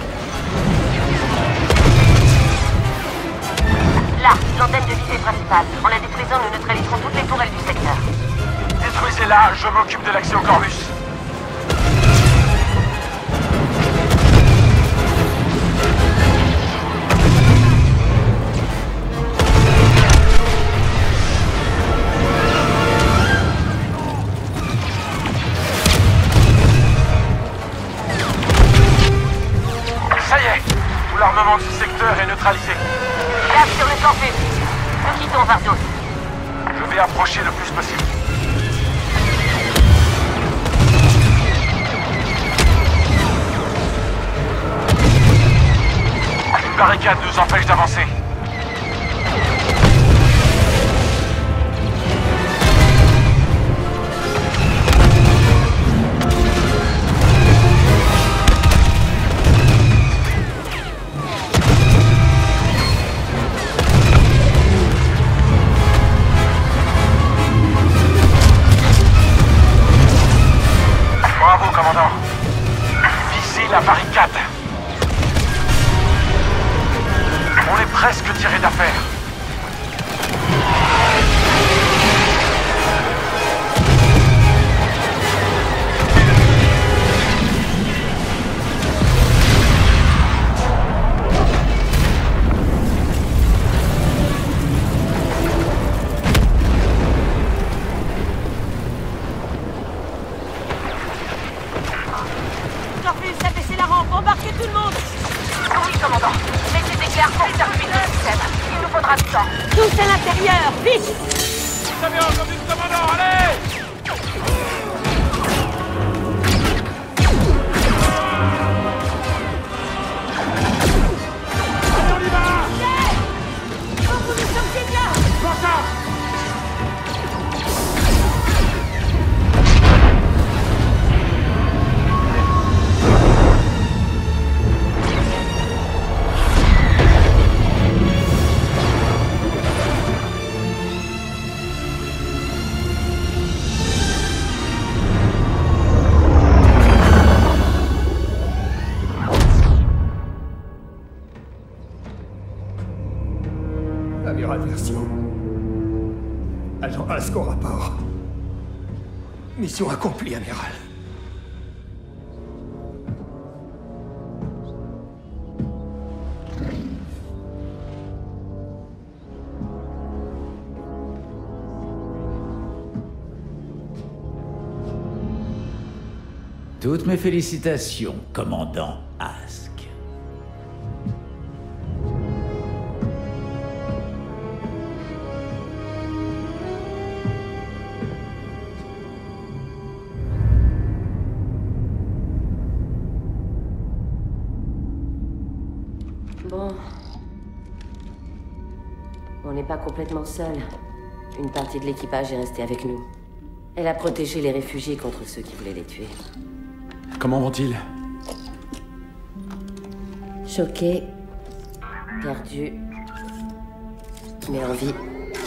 Là, l'antenne de visée principale. En la détruisant, nous neutraliserons toutes les tourelles du secteur. Détruisez-la, je m'occupe de l'accès au Corvus. Ça y est, tout l'armement du secteur est neutralisé. Là, sur le Corvus. Nous quittons Vardos. Je vais approcher le plus possible. Une barricade nous empêche d'avancer. Bravo, commandant. Visez la barricade. On est presque tiré d'affaire. Corvus, abaissez la rampe, embarquez tout le monde. Oui, commandant. Mettez des clairs pour terminer le système. Il nous faudra du temps. Tous à l'intérieur, vite. Vous avez entendu le commandant, allez! Amiral Versio. Agent Ask au rapport. Mission accomplie, Amiral. Toutes mes félicitations, commandant Ask. Bon. On n'est pas complètement seul. Une partie de l'équipage est restée avec nous. Elle a protégé les réfugiés contre ceux qui voulaient les tuer. Comment vont-ils? Choqués, perdus, mais en vie.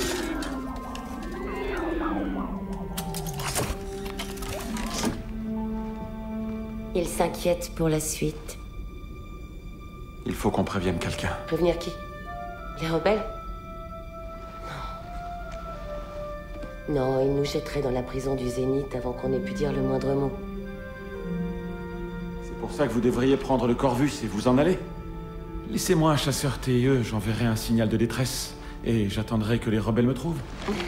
Ils s'inquiètent pour la suite. Il faut qu'on prévienne quelqu'un. Prévenir qui? Les rebelles? Non. Non, ils nous jetteraient dans la prison du Zénith avant qu'on ait pu dire le moindre mot. C'est pour ça que vous devriez prendre le Corvus et vous en aller. Laissez-moi un chasseur T I E, j'enverrai un signal de détresse. Et j'attendrai que les rebelles me trouvent.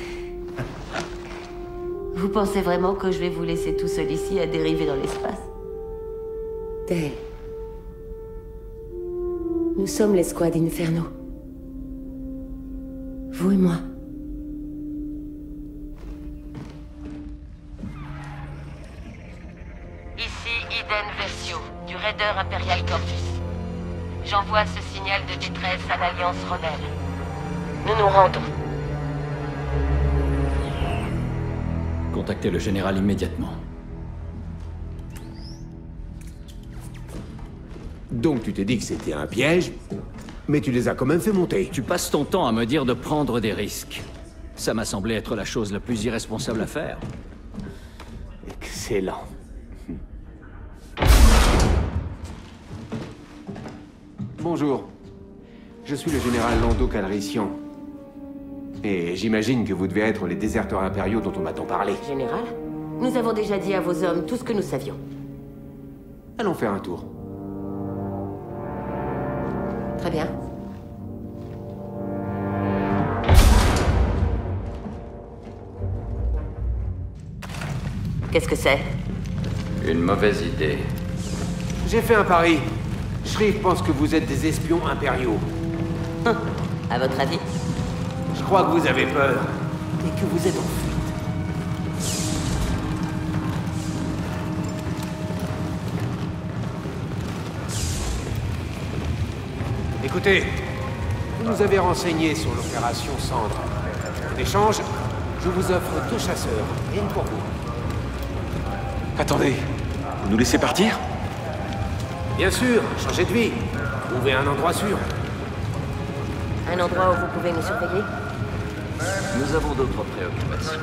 Vous pensez vraiment que je vais vous laisser tout seul ici à dériver dans l'espace? Dale. Nous sommes l'escouade Inferno. Vous et moi. Ici Eden Versio, du Raider Imperial Corvus. J'envoie ce signal de détresse à l'Alliance rebelle. Nous nous rendons. Contactez le général immédiatement. Donc tu t'es dit que c'était un piège, mais tu les as quand même fait monter. Tu passes ton temps à me dire de prendre des risques. Ça m'a semblé être la chose la plus irresponsable à faire. Excellent. Bonjour. Je suis le général Lando Calrissian. Et j'imagine que vous devez être les déserteurs impériaux dont on m'a tant parlé. Général, nous avons déjà dit à vos hommes tout ce que nous savions. Allons faire un tour. Très bien. Qu'est-ce que c'est? Une mauvaise idée. J'ai fait un pari. Shriv pense que vous êtes des espions impériaux. Hum, à votre avis? Je crois que vous avez peur. Et que vous êtes en fuite. Écoutez, vous nous avez renseigné sur l'opération Cendre. En échange, je vous offre deux chasseurs, et une pour vous. Attendez, vous nous laissez partir? Bien sûr, changez de vie. Trouvez un endroit sûr. Un endroit où vous pouvez nous surveiller? Nous avons d'autres préoccupations.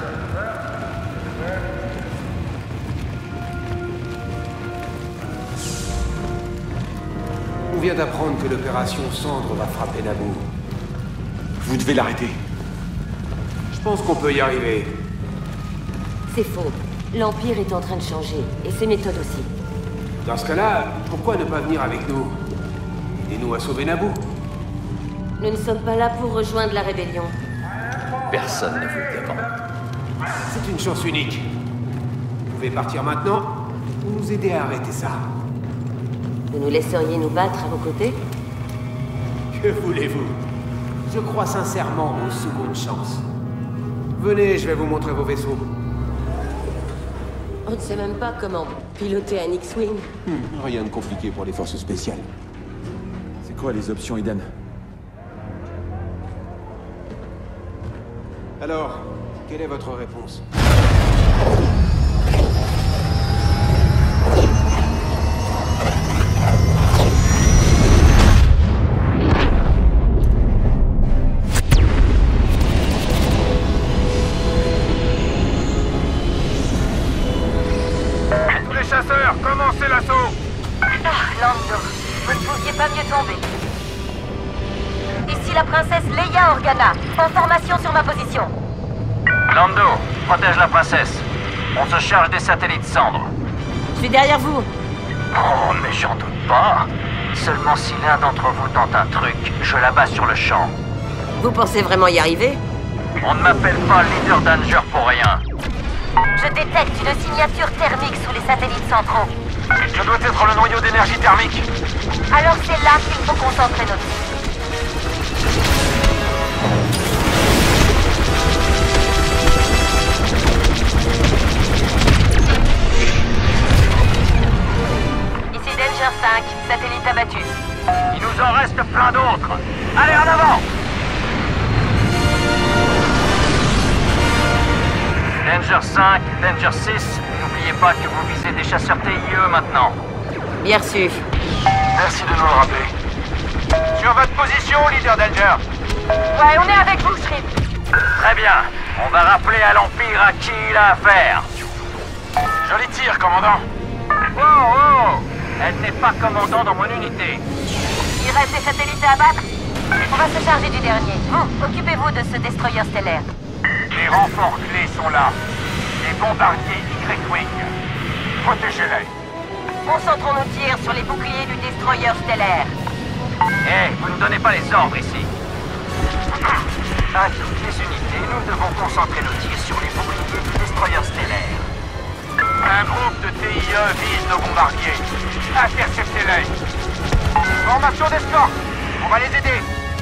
On vient d'apprendre que l'opération Cendre va frapper Naboo. Vous devez l'arrêter. Je pense qu'on peut y arriver. C'est faux. L'Empire est en train de changer, et ses méthodes aussi. Dans ce cas-là, pourquoi ne pas venir avec nous? Aidez-nous à sauver Naboo. Nous ne sommes pas là pour rejoindre la rébellion. Personne ne vous le demande. C'est une chance unique. Vous pouvez partir maintenant ou nous aider à arrêter ça. Vous nous laisseriez nous battre à vos côtés? Que voulez-vous? Je crois sincèrement aux secondes chances. Venez, je vais vous montrer vos vaisseaux. On ne sait même pas comment piloter un X-Wing. Hmm, rien de compliqué pour les forces spéciales. C'est quoi les options, Eden? Alors, quelle est votre réponse? Tous les chasseurs, commencez l'assaut! Ah, Lando, vous ne pouviez pas mieux tomber. Ici la princesse princesse Leia Organa, en formation sur ma position. Lando, protège la princesse. On se charge des satellites cendres. Je suis derrière vous. Oh, mais j'en doute pas. Seulement si l'un d'entre vous tente un truc, je l'abats sur le champ. Vous pensez vraiment y arriver? On ne m'appelle pas Leader Danger pour rien. Je détecte une signature thermique sous les satellites centraux. Ce doit être le noyau d'énergie thermique. Alors c'est là qu'il faut concentrer nos tirs. Ici Danger cinq, satellite abattu. Il nous en reste plein d'autres. Allez, en avant! Danger cinq, Danger six, n'oubliez pas que vous visez des chasseurs T I E maintenant. Bien reçu. Merci de nous le rappeler. Sur votre position, Leader Danger. Ouais, on est avec vous, Shriv. Très bien. On va rappeler à l'Empire à qui il a affaire. Joli tir, commandant. Wow, wow! Elle n'est pas commandant dans mon unité. Il reste des satellites à abattre. On va se charger du dernier. Vous, occupez-vous de ce destroyer stellaire. Les renforts clés sont là. Les bombardiers Y-Wing. Protégez-les. Concentrons nos tirs sur les boucliers du destroyer stellaire. Eh, hey, vous ne donnez pas les ordres ici. À toutes les unités, nous devons concentrer nos tirs sur les boucliers du destroyer stellaire. Un groupe de T I E vise nos bombardiers. Interceptez-les. Formation d'escorte. On va les aider.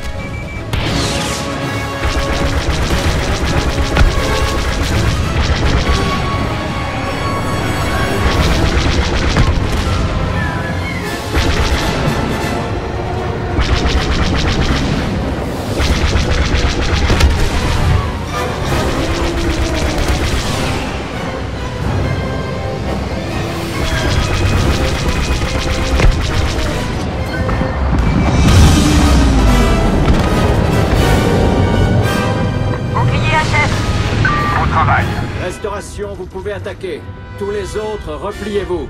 Restauration, vous pouvez attaquer. Tous les autres, repliez-vous.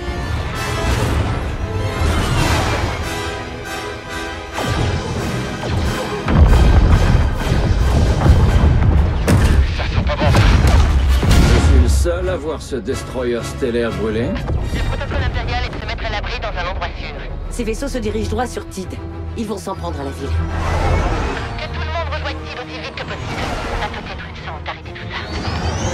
Ça sent pas bon. Je suis le seul à voir ce destroyer stellaire brûler. Le protocole impérial est de se mettre à l'abri dans un endroit sûr. Ces vaisseaux se dirigent droit sur Tid. Ils vont s'en prendre à la ville. Que tout le monde rejoigne Tid aussi vite que possible. On a peut-être une chance d'arrêter tout ça.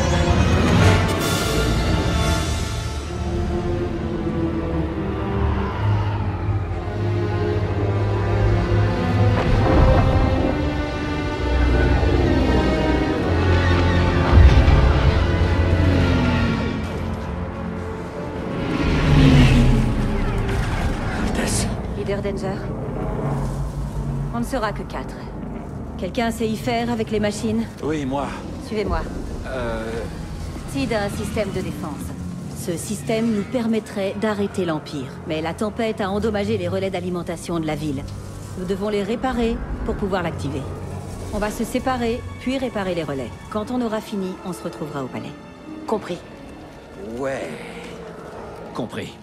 Leader Danger. On ne sera que quatre. Quelqu'un sait y faire avec les machines? Oui, moi. Suivez-moi. Euh... Tid a un système de défense. Ce système nous permettrait d'arrêter l'Empire. Mais la tempête a endommagé les relais d'alimentation de la ville. Nous devons les réparer pour pouvoir l'activer. On va se séparer, puis réparer les relais. Quand on aura fini, on se retrouvera au palais. Compris. Ouais... Compris.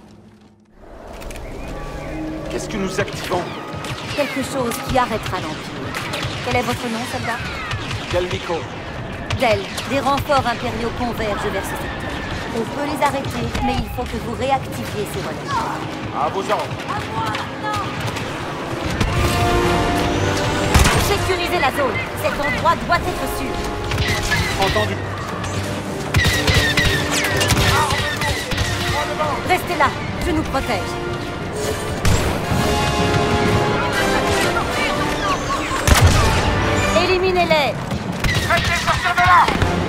Qu'est-ce que nous activons? Quelque chose qui arrêtera l'Empire. Quel est votre nom, soldat? Delmico. Del, des renforts impériaux convergent vers ce secteur. On peut les arrêter, mais il faut que vous réactiviez ces relais. À vos ordres. Sécurisez la zone. Cet endroit doit être sûr. Entendu. Restez là. Je nous protège. Éliminez-les! Faites-les sortir de là!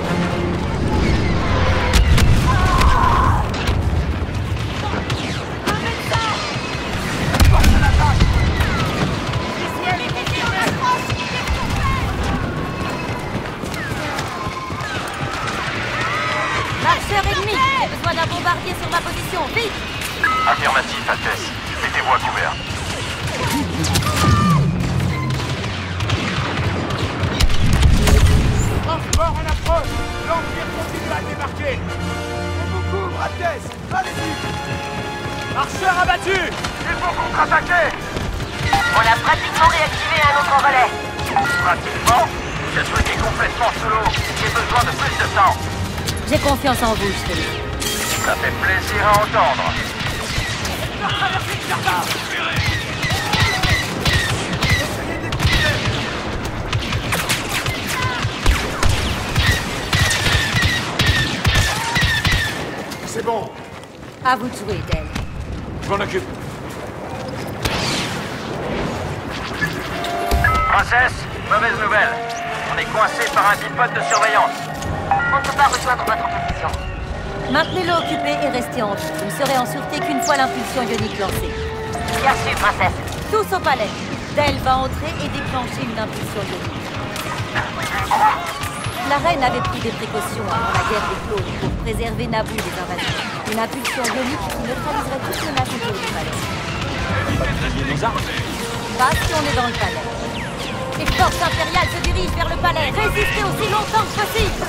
Marcheur ennemi! J'ai besoin d'un bombardier sur ma position, vite! Affirmatif, Altesse. Mettez-vous à couvert. Transport en approche! L'Empire continue à débarquer! On vous couvre, Altesse! Allez-y! Marcheur abattu! Il faut contre-attaquer! On a pratiquement réactivé un autre relais. Pratiquement. Je souhaitais complètement sous l'eau. J'ai besoin de plus de temps. J'ai confiance en vous, Shelley. Ça fait plaisir à entendre. C'est bon. À vous de jouer, Dale. Je m'en occupe. Princesse, mauvaise nouvelle. On est coincé par un dipode de surveillance. On ne peut pas rejoindre votre position. Maintenez-le occupé et restez en vie. Vous ne serez en sûreté qu'une fois l'impulsion ionique lancée. Bien sûr, princesse. Tous au palais. Dale va entrer et déclencher une impulsion ionique. La reine avait pris des précautions avant la guerre des clones pour préserver Naboo des invasions. Une impulsion ionique qui neutraliserait toutes les menaces autour du palais. Pas si on est dans le palais. Les forces impériales se dirigent vers le palais. Résistez aussi longtemps que possible.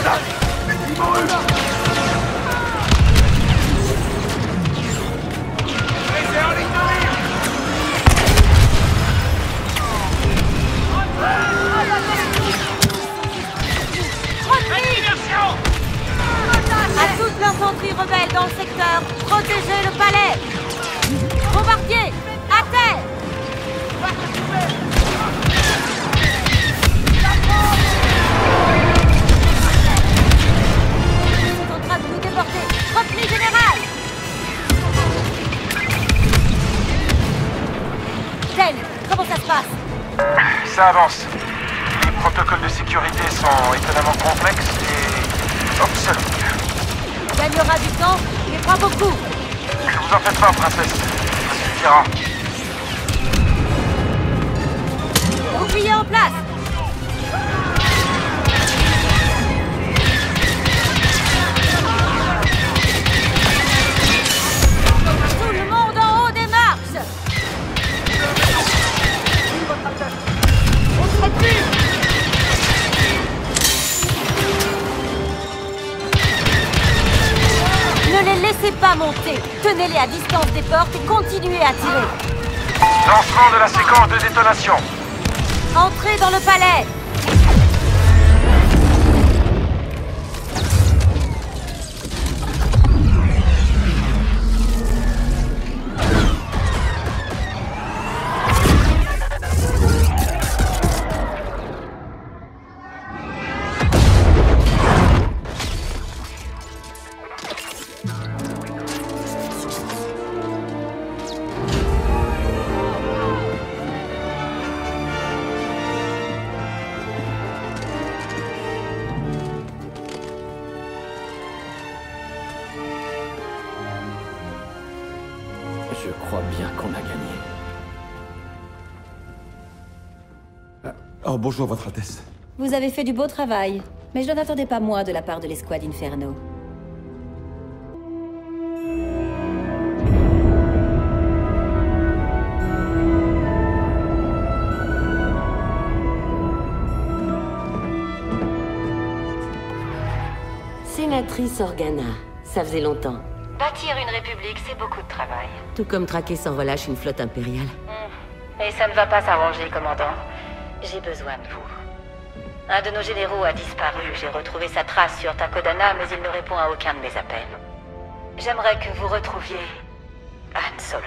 À toute l'infanterie rebelle dans le secteur, protégez le palais. Bombardier, à terre. Ils sont en train de nous déporter. Repli général. Dale, comment ça se passe? Ça avance. Les protocoles de sécurité sont étonnamment complexes et obsolètes. Gagnera du temps, mais pas beaucoup. Ne vous en faites pas, princesse. Ça suffira. Bouclier en place. Tout le monde en haut des marches. On se plus. Ne les laissez pas monter. Tenez-les à distance des portes et continuez à tirer. Lancement de la séquence de détonation. Entrez dans le palais. Je crois bien qu'on a gagné. Oh, bonjour, Votre Altesse. Vous avez fait du beau travail, mais je n'en attendais pas moins de la part de l'escouade Inferno. Sénatrice Organa, ça faisait longtemps. Bâtir une république, c'est beaucoup de travail. Tout comme traquer sans relâche une flotte impériale. Mmh. Et ça ne va pas s'arranger, commandant. J'ai besoin de vous. Un de nos généraux a disparu. J'ai retrouvé sa trace sur Takodana, mais il ne répond à aucun de mes appels. J'aimerais que vous retrouviez Han Solo.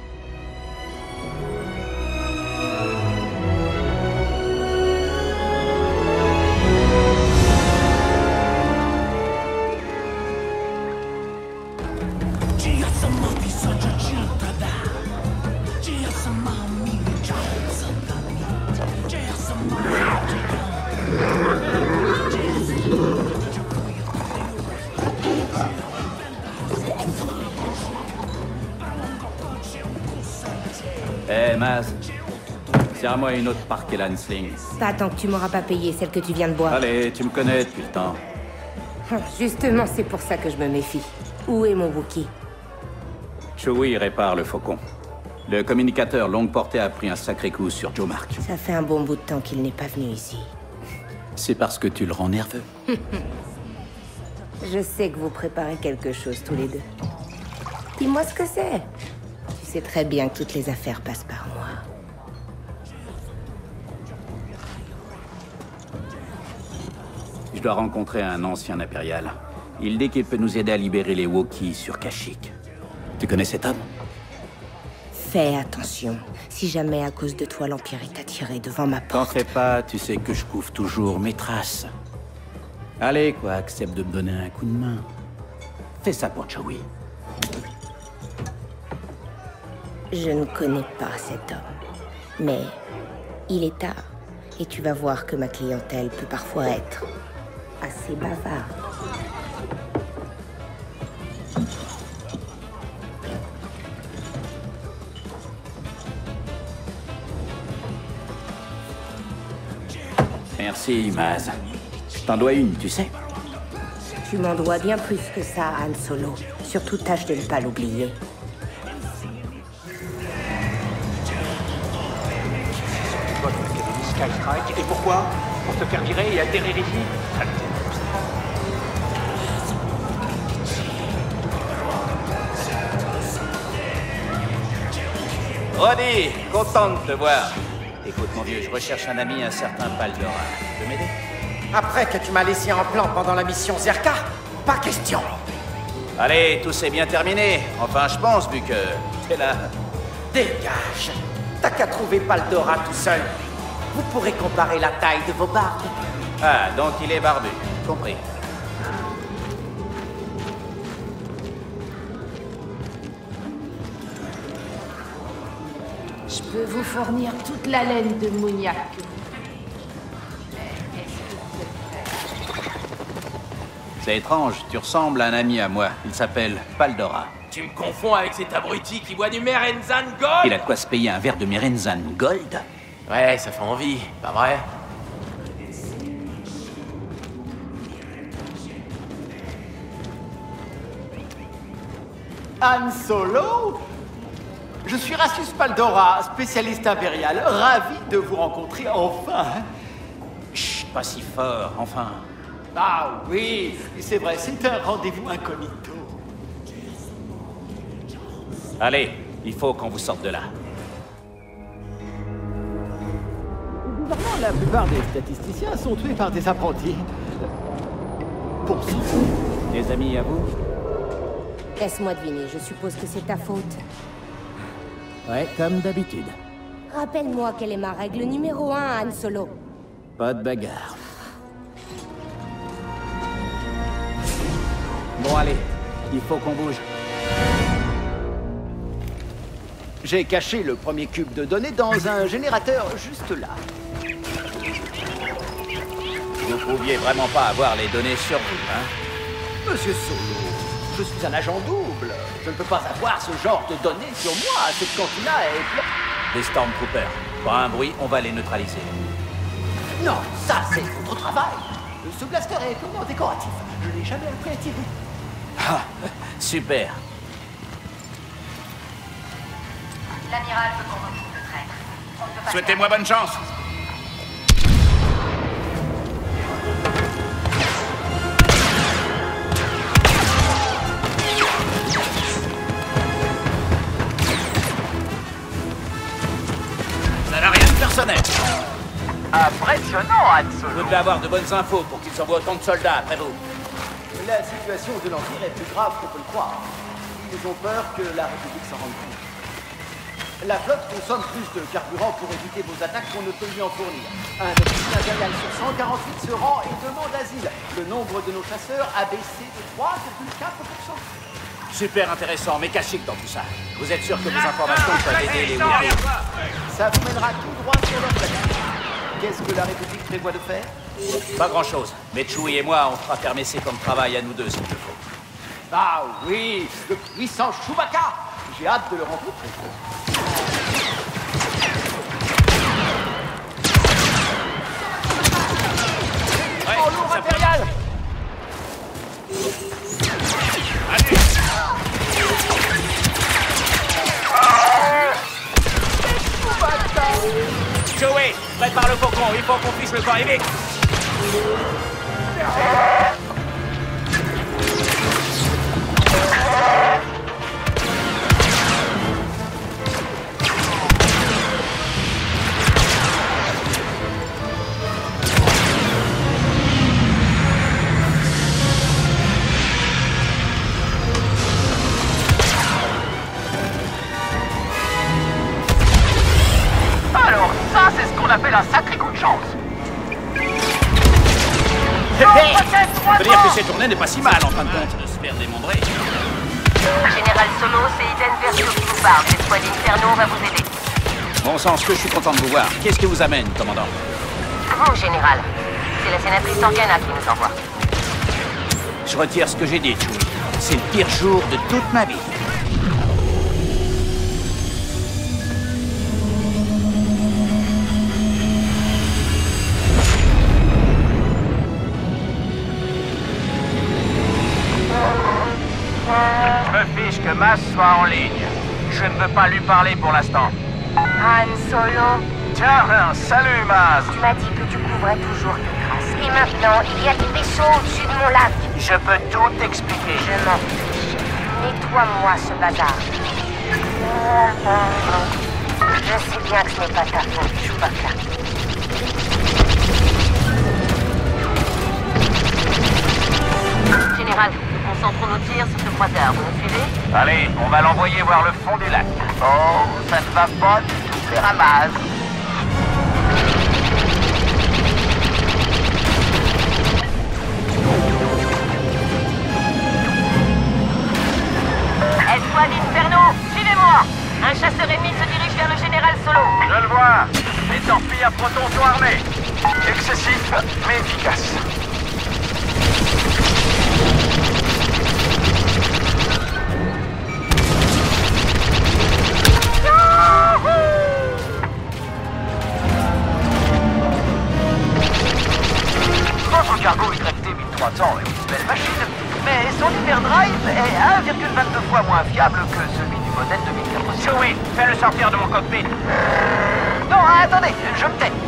Eh, hey, Maz. Serre-moi une autre Park Elan Sling. Pas tant que tu m'auras pas payé celle que tu viens de boire. Allez, tu me connais depuis le temps. Justement, c'est pour ça que je me méfie. Où est mon Wookie? Chewie répare le faucon. Le communicateur longue portée a pris un sacré coup sur Joe Mark. Ça fait un bon bout de temps qu'il n'est pas venu ici. C'est parce que tu le rends nerveux. Je sais que vous préparez quelque chose tous les deux. Dis-moi ce que c'est. Tu sais très bien que toutes les affaires passent par moi. Je dois rencontrer un ancien impérial. Il dit qu'il peut nous aider à libérer les Wookiees sur Kashyyyk. Tu connais cet homme? Fais attention. Si jamais à cause de toi l'Empire est attiré devant ma T'en porte... fais pas, tu sais que je couvre toujours mes traces. Allez, quoi, accepte de me donner un coup de main. Fais ça pour Chewie. Je ne connais pas cet homme. Mais il est tard. Et tu vas voir que ma clientèle peut parfois être assez bavarde. Merci, Maz. Je t'en dois une, tu sais. Tu m'en dois bien plus que ça, Han Solo. Surtout tâche de ne pas l'oublier. Votre académie Skystrike. Et pourquoi? Pour te faire virer et atterrir ici? Roddy, content de te voir. Écoute, mon vieux, je recherche un ami, un certain Paldora. Tu peux m'aider? Après que tu m'as laissé en plan pendant la mission Zerka, pas question. Allez, tout s'est bien terminé. Enfin, je pense, vu que t'es là. Dégage. T'as qu'à trouver Paldora tout seul. Vous pourrez comparer la taille de vos barbes. Ah, donc il est barbu. Compris. Je peux vous fournir toute la laine de Mouniac. C'est étrange, tu ressembles à un ami à moi. Il s'appelle Paldora. Tu me confonds avec cet abruti qui boit du Merenzan Gold? Il a de quoi se payer un verre de Merenzan Gold? Ouais, ça fait envie, pas vrai? Han Solo? Je suis Rasus Paldora, spécialiste impérial. Ravi de vous rencontrer enfin. Chut, pas si fort, enfin. Ah oui, c'est vrai, c'est un rendez-vous incognito. Allez, il faut qu'on vous sorte de là. Bizarrement, la plupart des statisticiens sont tués par des apprentis. Pour ça. Des amis à vous? Laisse-moi deviner, je suppose que c'est ta faute. Ouais, comme d'habitude. Rappelle-moi quelle est ma règle numéro un, Han Solo. Pas de bagarre. Bon, allez, il faut qu'on bouge. J'ai caché le premier cube de données dans un générateur juste là. Vous pouviez vraiment pas avoir les données sur vous, hein? Monsieur Solo, je suis un agent double. Je ne peux pas avoir ce genre de données sur moi. Cette cantina est... Des Stormtroopers. Pas un bruit, on va les neutraliser. Non, ça c'est votre travail. Ce blaster est purement décoratif. Je n'ai jamais appris à tirer. Ah, super. L'amiral veut qu'on retrouve le traître. On ne peut pas... Souhaitez-moi bonne chance. Ça n'a rien de personnel. Impressionnant, Han Solo. Vous devez avoir de bonnes infos pour qu'ils envoient autant de soldats après vous. La situation de l'Empire est plus grave qu'on peut le croire. Ils ont peur que la République s'en rende compte. La flotte consomme plus de carburant pour éviter vos attaques qu'on ne peut lui en fournir. Un officier impérial sur cent quarante-huit se rend et demande asile. Le nombre de nos chasseurs a baissé de trois virgule quatre pour cent. Super intéressant, mais Kashyyyk dans tout ça. Vous êtes sûr que vos informations peuvent aider les Wookiees? Ça vous mènera tout droit sur leur planète. Qu'est-ce que la République prévoit de faire? Pas grand-chose. Mais Chewie et moi, on fera fermer ces comme travail à nous deux s'il le faut. Ah oui, le puissant Chewbacca. J'ai hâte de le rencontrer. Ouais, en lourd impérial. Allez. Chewie, prépare le faucon, il faut qu'on puisse le corps vite. veut dire que cette journée n'est pas si mal, en fin de compte, de se faire démembrer. Général Solo, c'est Eden Versio qui vous parle. L'escouade Inferno va vous aider. Bon sang, ce que je suis content de vous voir. Qu'est-ce qui vous amène, commandant? Vous, Général. C'est la sénatrice Organa qui nous envoie. Je retire ce que j'ai dit, Chewie. C'est le pire jour de toute ma vie. Je me fiche que Mas soit en ligne. Je ne veux pas lui parler pour l'instant. Han Solo. Tiens, salut Mas. Tu m'as dit que tu couvrais toujours tes traces. Et maintenant, il y a des vaisseaux au-dessus de mon lac. Je peux tout expliquer. Je m'en fiche. Nettoie-moi ce bazar. Je sais bien que ce n'est pas ta faute, Chewbacca. Général, concentrons nos tirs sur ce croiseur. Vous nous suivez? Allez, on va l'envoyer voir le fond du lac. Oh, ça ne va pas du tout les ramasses. Escouade Inferno, suivez-moi! Un chasseur ennemi se dirige vers le général Solo. Je le vois. Les torpilles à protons sont armées. Excessif, mais efficace. Votre cargo Y T mille trois cents est une belle machine, mais son hyperdrive est un virgule vingt-deux fois moins fiable que celui du modèle deux mille quatre cents. Oui, fais-le sortir de mon cockpit. Non, attendez, je me tais.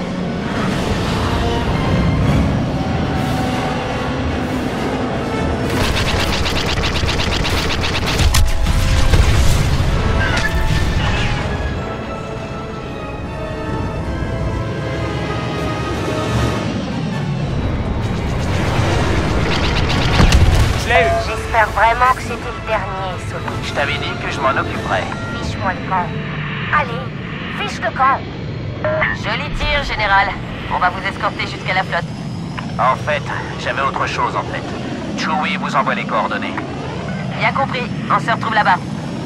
J'espère vraiment que c'était le dernier, Solo. Je t'avais dit que je m'en occuperais. Fiche-moi le camp. Allez, fiche le camp. Joli tir, Général. On va vous escorter jusqu'à la flotte. En fait, j'avais autre chose en tête. Chewie vous envoie les coordonnées. Bien compris. On se retrouve là-bas.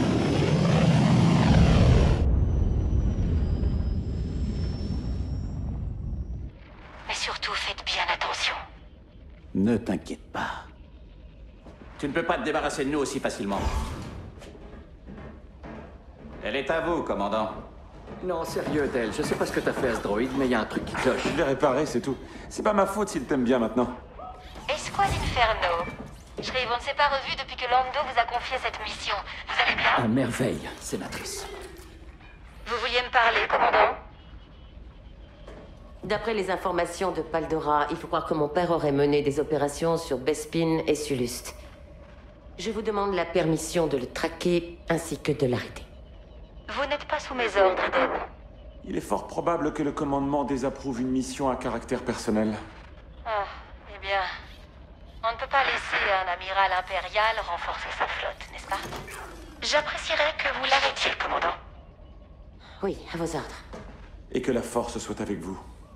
Mais surtout, faites bien attention. Ne t'inquiète pas. Tu ne peux pas te débarrasser de nous aussi facilement. Elle est à vous, commandant. Non, sérieux, Del, je sais pas ce que t'as fait à ce droïde, mais il y a un truc qui cloche. Je l'ai réparé, c'est tout. C'est pas ma faute s'il t'aime bien maintenant. Escouade Inferno. Shriv, on ne s'est pas revu depuis que Lando vous a confié cette mission. Vous allez bien? À merveille, sénatrice. Vous vouliez me parler, commandant? D'après les informations de Paldora, il faut croire que mon père aurait mené des opérations sur Bespin et Sulust. Je vous demande la permission de le traquer ainsi que de l'arrêter. Vous n'êtes pas sous mes ordres, Eden. Il est fort probable que le commandement désapprouve une mission à caractère personnel. Ah, eh bien... On ne peut pas laisser un amiral impérial renforcer sa flotte, n'est-ce pas? J'apprécierais que vous l'arrêtiez, commandant. Oui, à vos ordres. Et que la force soit avec vous.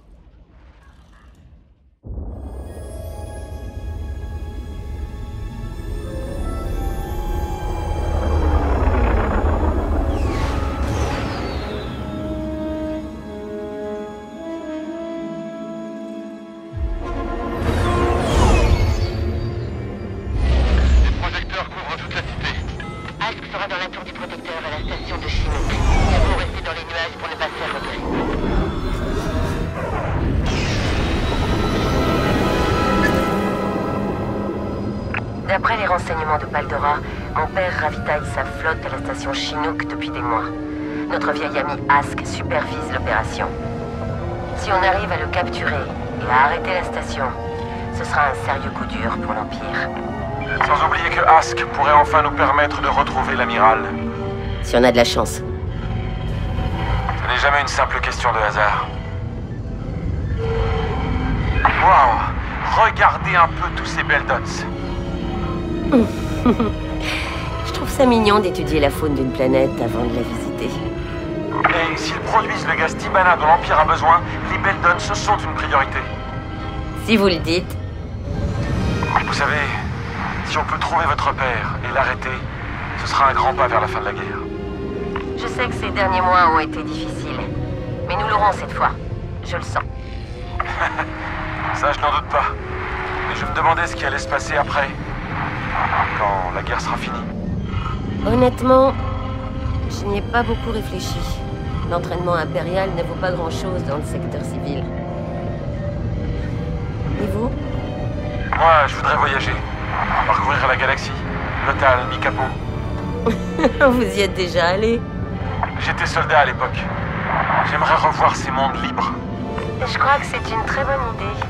D'après les renseignements de Paldora, mon père ravitaille sa flotte à la station Chinook depuis des mois. Notre vieil ami Ask supervise l'opération. Si on arrive à le capturer et à arrêter la station, ce sera un sérieux coup dur pour l'Empire. Sans oublier que Ask pourrait enfin nous permettre de retrouver l'amiral. Si on a de la chance. Ce n'est jamais une simple question de hasard. Waouh! Regardez un peu tous ces belles dots. Je trouve ça mignon d'étudier la faune d'une planète avant de la visiter. Et s'ils produisent le gaz Tibana dont l'Empire a besoin, les Beldons sont une priorité. Si vous le dites. Vous savez, si on peut trouver votre père et l'arrêter, ce sera un grand pas vers la fin de la guerre. Je sais que ces derniers mois ont été difficiles, mais nous l'aurons cette fois. Je le sens. Ça, je n'en doute pas. Mais je me demandais ce qui allait se passer après, quand la guerre sera finie. Honnêtement, je n'y ai pas beaucoup réfléchi. L'entraînement impérial ne vaut pas grand-chose dans le secteur civil. Et vous? Moi, je voudrais voyager. Parcourir la galaxie. Lothal, Mikapo. Vous y êtes déjà allé? J'étais soldat à l'époque. J'aimerais revoir ces mondes libres. Je crois que c'est une très bonne idée.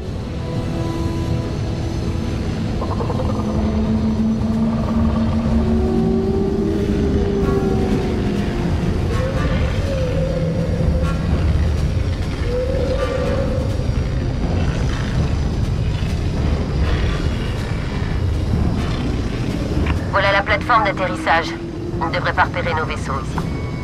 Voilà la plateforme d'atterrissage. On ne devrait pas repérer nos vaisseaux ici.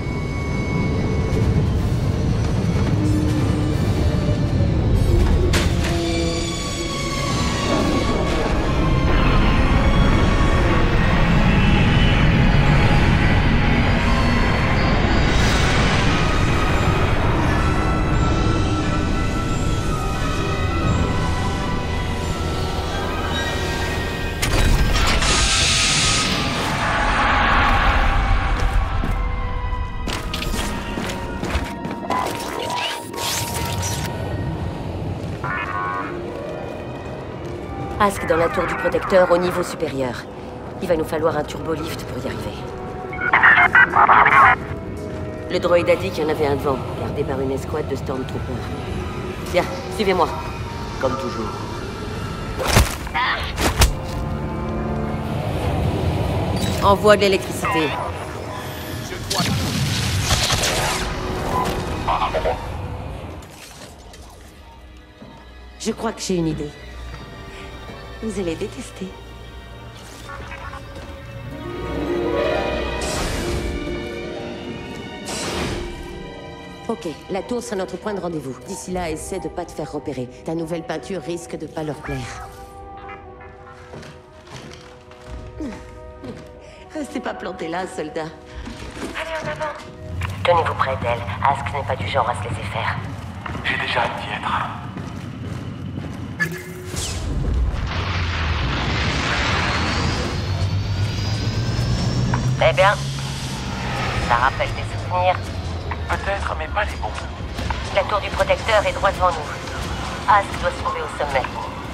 Ask dans la tour du protecteur au niveau supérieur. Il va nous falloir un turbolift pour y arriver. Le droïde a dit qu'il y en avait un devant, gardé par une escouade de Stormtroopers. Bien, suivez-moi. Comme toujours. Envoie de l'électricité. Je crois que j'ai une idée. Vous allez détester. Ok, la tour sera notre point de rendez-vous. D'ici là, essaie de pas te faire repérer. Ta nouvelle peinture risque de pas leur plaire. Restez pas planté là, soldat. Allez, en avant. Tenez-vous près d'elle. Ask n'est pas du genre à se laisser faire. J'ai déjà hâte d'y être. Eh bien, ça rappelle des souvenirs. Peut-être, mais pas les bons. La tour du protecteur est droit devant nous. Ask doit se trouver au sommet.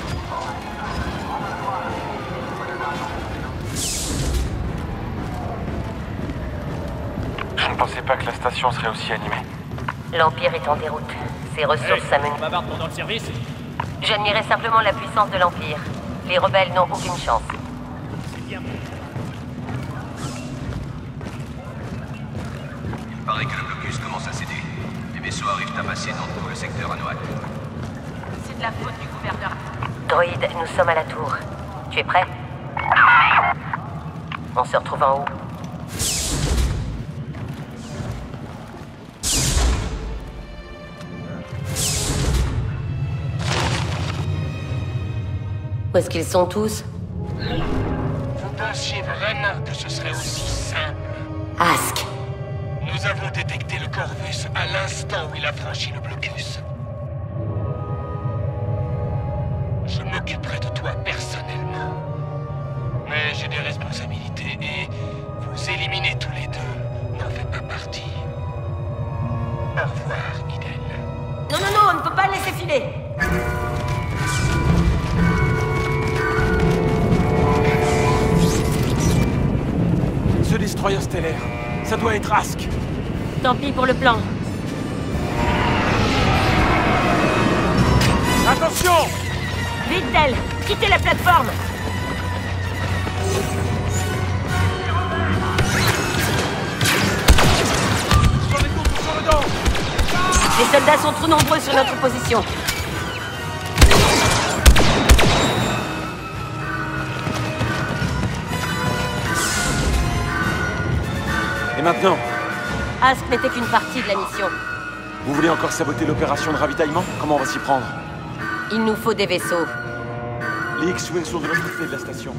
Je ne pensais pas que la station serait aussi animée. L'Empire est en déroute. Ses ressources s'amenuisent. Bavarde pendant le service. J'admirais simplement la puissance de l'Empire. Les rebelles n'ont aucune chance. C'est bien. Il paraît que le blocus commence à céder. Les vaisseaux arrivent à passer dans tout le secteur Anoak. C'est de la faute du gouverneur. Droïde, nous sommes à la tour. Tu es prêt? On se retrouve en haut. Où est-ce qu'ils sont tous? Vous pensiez vraiment que ce serait aussi simple? Ask. Nous avons détecté le Corvus à l'instant où il a franchi le blocus. Je m'occuperai de toi personnellement. Mais j'ai des responsabilités et vous éliminer tous les deux n'en fait pas partie. Au revoir, Iden. Non, non, non, on ne peut pas le laisser filer. Ce destroyer stellaire, ça doit être Ask. Tant pis pour le plan. Attention! Vite, Del! Quittez la plateforme! Les soldats sont trop nombreux sur notre position. Et maintenant? Ask n'était qu'une partie de la mission. Vous voulez encore saboter l'opération de ravitaillement? Comment on va s'y prendre? Il nous faut des vaisseaux. Les X-Wing sont de l'autre côté de la station.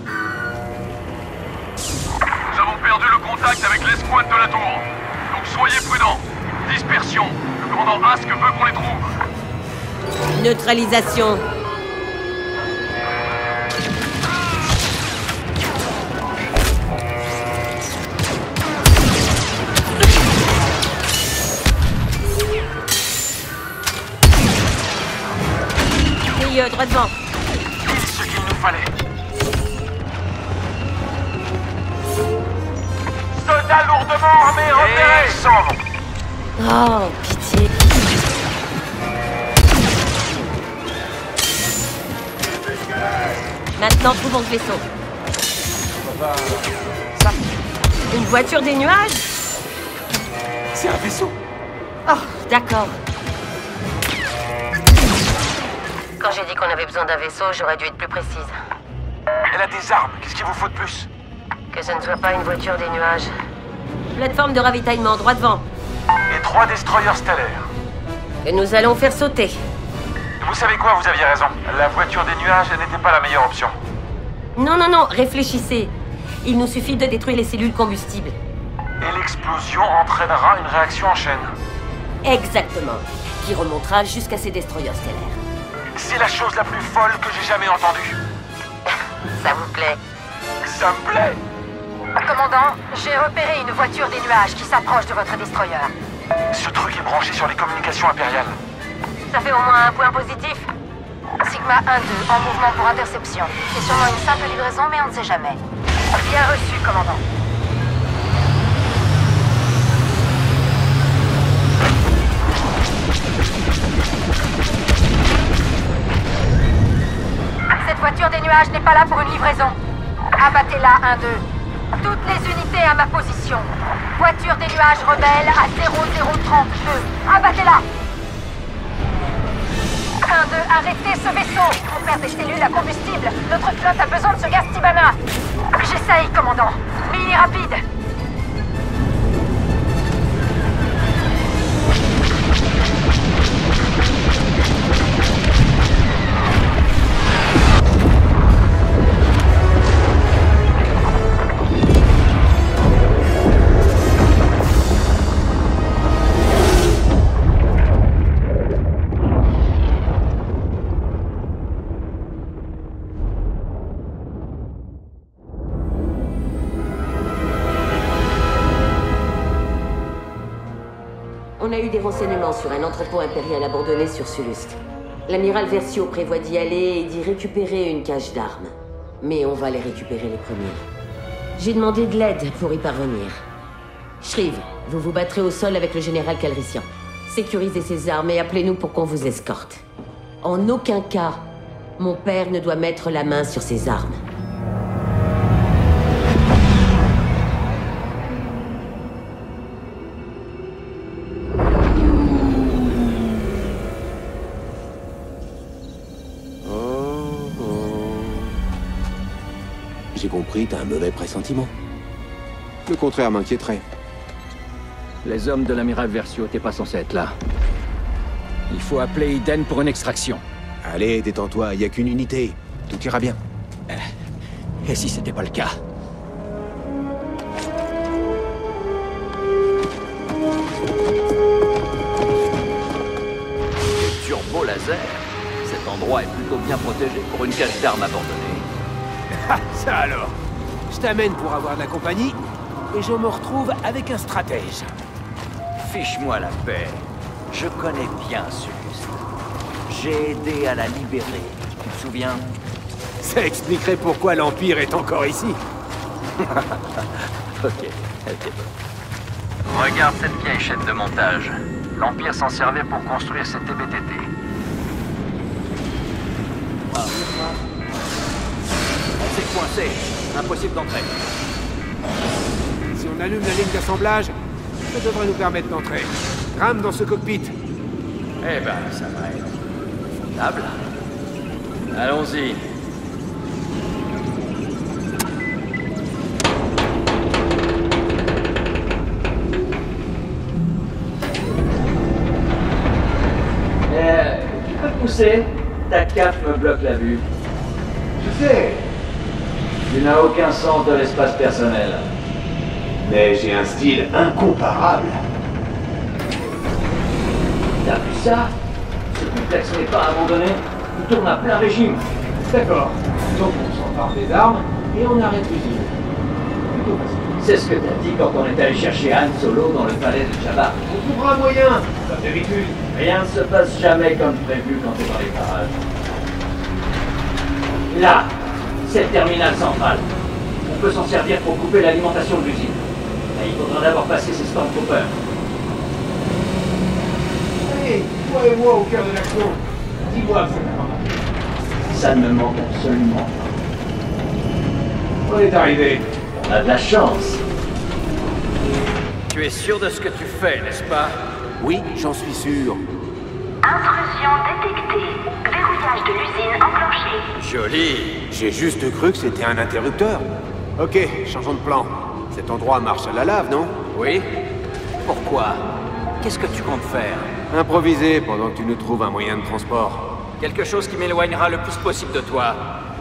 Nous avons perdu le contact avec l'escouade de la tour. Donc soyez prudents. Dispersion. Le commandant Ask veut qu'on les trouve. Neutralisation. Milieu, droit devant. Pile ce qu'il nous fallait. Soldats lourdement armés repérés. Et s'en vont. Oh, pitié. Maintenant, trouvons le vaisseau. Ça. Une voiture des nuages? C'est un vaisseau. Oh, d'accord. Quand j'ai dit qu'on avait besoin d'un vaisseau, j'aurais dû être plus précise. Elle a des armes. Qu'est-ce qu'il vous faut de plus? Que ce ne soit pas une voiture des nuages. Plateforme de ravitaillement, droit devant. Et trois destroyers stellaires. Et nous allons faire sauter. Vous savez quoi, vous aviez raison. La voiture des nuages n'était pas la meilleure option. Non, non, non, réfléchissez. Il nous suffit de détruire les cellules combustibles. Et l'explosion entraînera une réaction en chaîne. Exactement. Qui remontera jusqu'à ces destroyers stellaires. C'est la chose la plus folle que j'ai jamais entendue. Ça vous plaît? Ça me plaît. Commandant, j'ai repéré une voiture des nuages qui s'approche de votre destroyer. Ce truc est branché sur les communications impériales. Ça fait au moins un point positif. Sigma un deux, en mouvement pour interception. C'est sûrement une simple livraison, mais on ne sait jamais. Bien reçu, commandant. Cette voiture des nuages n'est pas là pour une livraison. Abattez-la, un deux. Toutes les unités à ma position. Voiture des nuages rebelles à zéro zéro trente-deux. Abattez-la. un deux, arrêtez ce vaisseau. On perd des cellules à combustible. Notre flotte a besoin de ce gaz Tibana. J'essaye, commandant. Mini rapide. On a eu des renseignements sur un entrepôt impérial abandonné sur Sullust. L'amiral Versio prévoit d'y aller et d'y récupérer une cache d'armes. Mais on va les récupérer les premiers. J'ai demandé de l'aide pour y parvenir. Shriv, vous vous battrez au sol avec le général Calrissian. Sécurisez ses armes et appelez-nous pour qu'on vous escorte. En aucun cas, mon père ne doit mettre la main sur ses armes. J'ai compris, t'as un mauvais pressentiment. Le contraire m'inquiéterait. Les hommes de l'amiral Versio n'étaient pas censés être là. Il faut appeler Iden pour une extraction. Allez, détends-toi, y a qu'une unité. Tout ira bien. Et si c'était pas le cas? Turbo laser. Cet endroit est plutôt bien protégé pour une cache d'armes abandonnée. Ah, ça alors. Je t'amène pour avoir de la compagnie, et je me retrouve avec un stratège. Fiche-moi la paix. Je connais bien Sullust. J'ai aidé à la libérer. Tu te souviens? Ça expliquerait pourquoi l'Empire est encore ici. Ok, elle était bonne. Regarde cette vieille chaîne de montage. L'Empire s'en servait pour construire cette T B T T. Ah. On s'est coincé. Impossible d'entrer. Si on allume la ligne d'assemblage, ça devrait nous permettre d'entrer. Rame dans ce cockpit. Eh ben, ça va être confortable. Allons-y. Eh, tu peux pousser? Ta cape me bloque la vue. Je sais. Tu n'as aucun sens de l'espace personnel. Mais j'ai un style incomparable. T'as vu ça? Ce complexe n'est pas abandonné. Il tourne à plein régime. D'accord. Donc on s'empare des armes et on arrête l'usine. Plutôt facile. C'est ce que t'as dit quand on est allé chercher Han Solo dans le palais de Jabba. On trouvera un moyen. Comme d'habitude. Rien ne se passe jamais comme prévu quand t'es dans les parages. Là, c'est le terminal central. On peut s'en servir pour couper l'alimentation de l'usine. Mais il faudra d'abord passer ces Stormtroopers. Allez, toi et moi au cœur de l'action. Dis-moi que c'est Ça ne me manque absolument pas. On est arrivé. On a de la chance. Tu es sûr de ce que tu fais, n'est-ce pas? Oui, j'en suis sûr. Intrusion détectée. Verrouillage de l'usine enclenché. Joli. J'ai juste cru que c'était un interrupteur. Ok, changeons de plan. Cet endroit marche à la lave, non? Oui. Pourquoi? Qu'est-ce que tu comptes faire? Improviser pendant que tu nous trouves un moyen de transport. Quelque chose qui m'éloignera le plus possible de toi.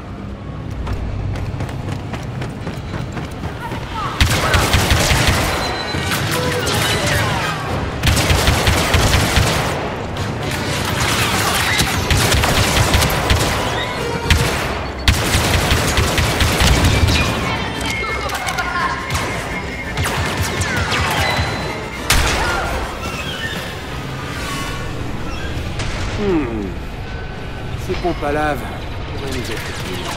Hmm. Ces pompes à lave pourraient nous être utiles.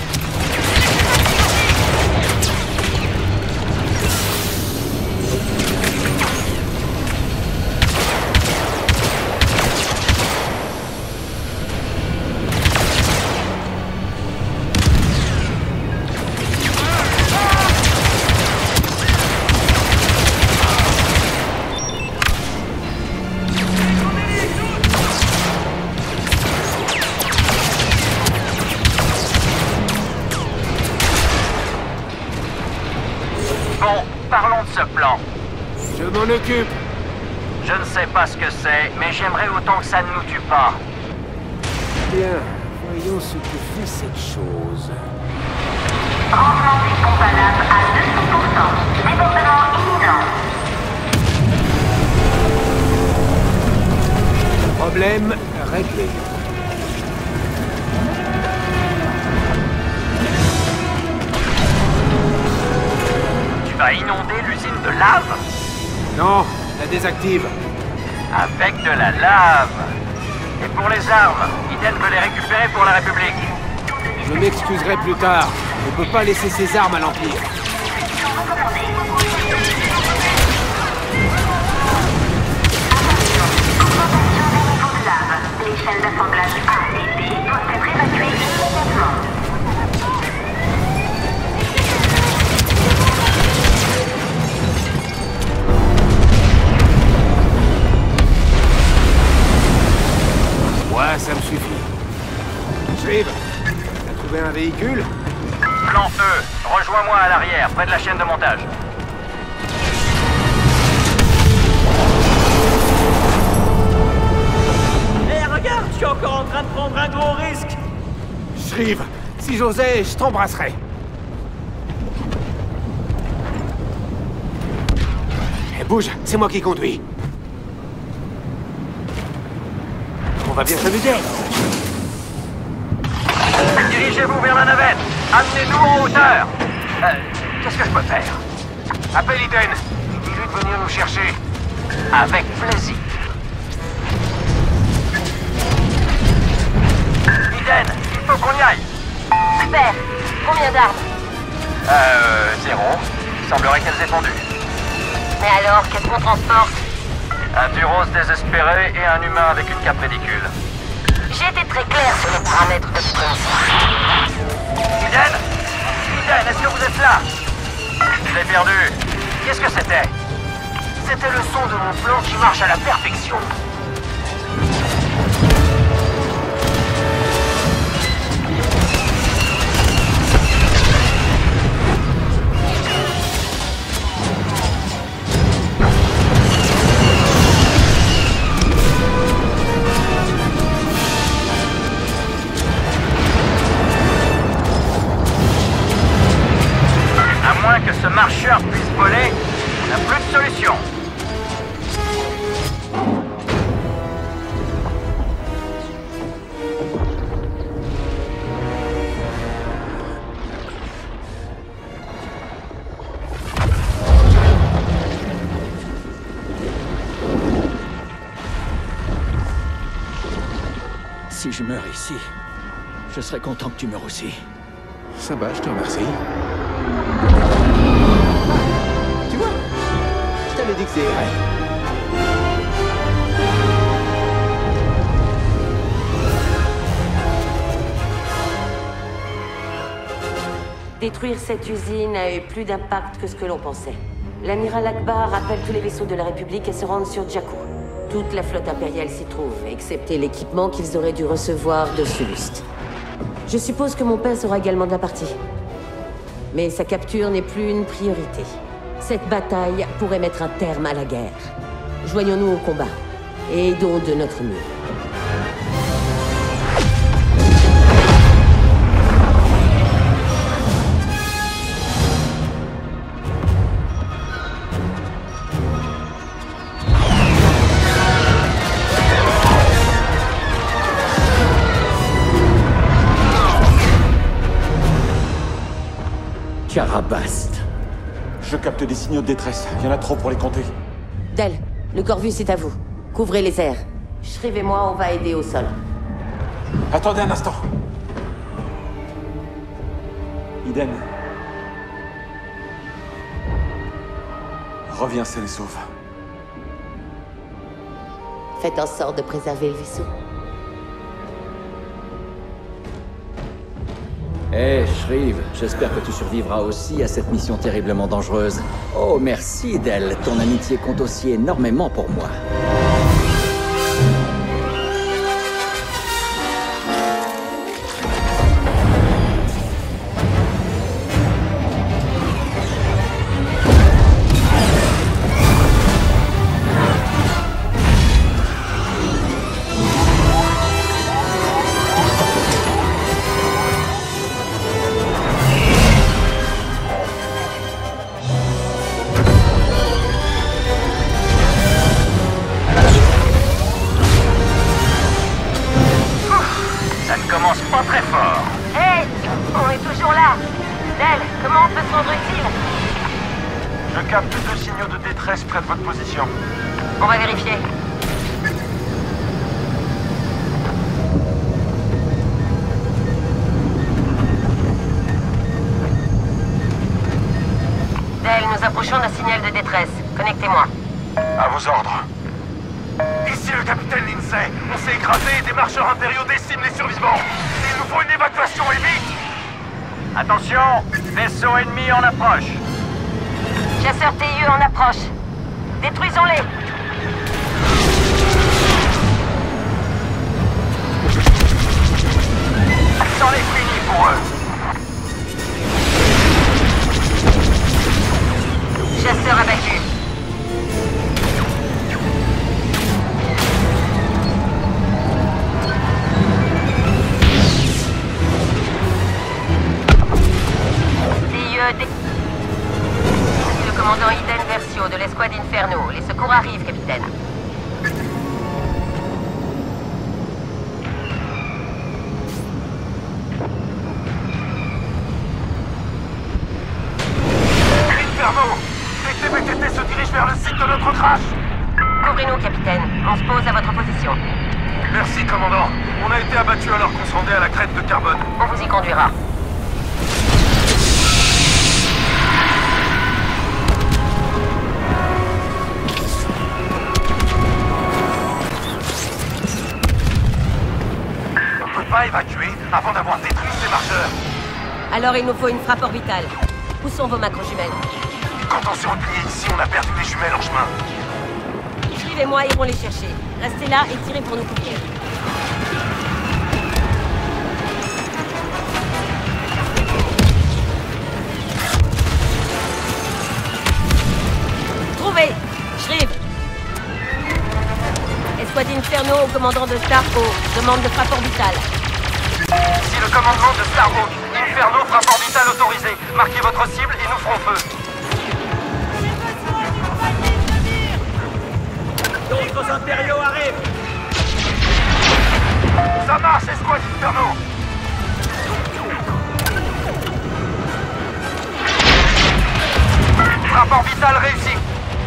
Parlons de ce plan. Je m'en occupe. Je ne sais pas ce que c'est, mais j'aimerais autant que ça ne nous tue pas. Bien, voyons ce que fait cette chose. Rendement des pompes à lave à deux cents pour cent. Débordement imminent. Problème réglé. Tu vas inonder l'usine de lave? Non, la désactive. Avec de la lave. Et pour les armes, Iden veut les récupérer pour la République. Je m'excuserai plus tard. On ne peut pas laisser ses armes à l'Empire. Les chaînes d'assemblage A et B doivent être évacuées immédiatement. Ouais, ça me suffit. Shriv, t'as trouvé un véhicule? Plan E, rejoins-moi à l'arrière, près de la chaîne de montage. Hé, regarde, je suis encore en train de prendre un gros risque. Shriv, si j'osais, je t'embrasserais. Eh, bouge, c'est moi qui conduis. On va bien s'amuser. Dirigez-vous vers la navette. Amenez-nous en hauteur. Euh, qu'est-ce que je peux faire? Appelle Iden. Dis-lui de venir nous chercher. Avec plaisir. Iden, il faut qu'on y aille. Super. Combien d'armes? Euh, zéro. Il semblerait qu'elles aient fondu. Mais alors, qu'est-ce qu'on transporte? Un Duros désespéré et un humain avec une cape ridicule. J'ai été très clair sur les paramètres de ce Iden Iden, est-ce que vous êtes là? Je l'ai perdu. Qu'est-ce que c'était? C'était le son de mon plan qui marche à la perfection. marcheur puisse voler, on n'a plus de solution. Si je meurs ici, je serais content que tu meurs aussi. Ça va, je te remercie. Tu vois? Je t'avais dit que c'est vrai. Détruire cette usine a eu plus d'impact que ce que l'on pensait. L'amiral Akbar appelle tous les vaisseaux de la République à se rendre sur Jakku. Toute la flotte impériale s'y trouve, excepté l'équipement qu'ils auraient dû recevoir de Sulust. Je suppose que mon père sera également de la partie. Mais sa capture n'est plus une priorité. Cette bataille pourrait mettre un terme à la guerre. Joignons-nous au combat et aidons de notre mieux. Karabast. Je capte des signaux de détresse. Il y en a trop pour les compter. Del, le Corvus est à vous. Couvrez les airs. Shriv et moi, on va aider au sol. Attendez un instant. Iden. Reviens sain et sauf. Faites en sorte de préserver le vaisseau. Hé, hey, Shriv, j'espère que tu survivras aussi à cette mission terriblement dangereuse. Oh, merci, Del. Ton amitié compte aussi énormément pour moi. Près de votre position. On va vérifier. Del, nous approchons d'un signal de détresse. Connectez-moi. À vos ordres. Ici le capitaine Lindsay. On s'est écrasé et des marcheurs impériaux déciment les survivants. Il nous faut une évacuation et vite. Attention, vaisseau ennemi en approche. Chasseurs T I E en approche. Détruisons-les! C'en est fini pour eux! Chasseurs abattus. T I E dé... Commandant Iden Versio de l'escouade Inferno. Les secours arrivent, capitaine. Inferno! Les T B T T se dirigent vers le site de notre crash! Couvrez-nous, capitaine. On se pose à votre position. Merci, commandant. On a été abattus alors qu'on se rendait à la crête de Carbone. On vous y conduira. Pas évacuer avant d'avoir détruit ces marcheurs. Alors il nous faut une frappe orbitale. Où sont vos macro-jumelles? Quand on s'est replié ici, on a perdu les jumelles en chemin. Shriv et moi irons les chercher. Restez là et tirez pour nous couvrir. Trouvé! Shriv! Escouade Inferno au commandant de Starhawk. Demande de frappe orbitale. Si le commandement de Starhawk, Inferno, frappe orbitale autorisée. Marquez votre cible et nous ferons feu. D'autres impériaux arrivent. Ça marche, escouade Inferno. Rapport vital réussi.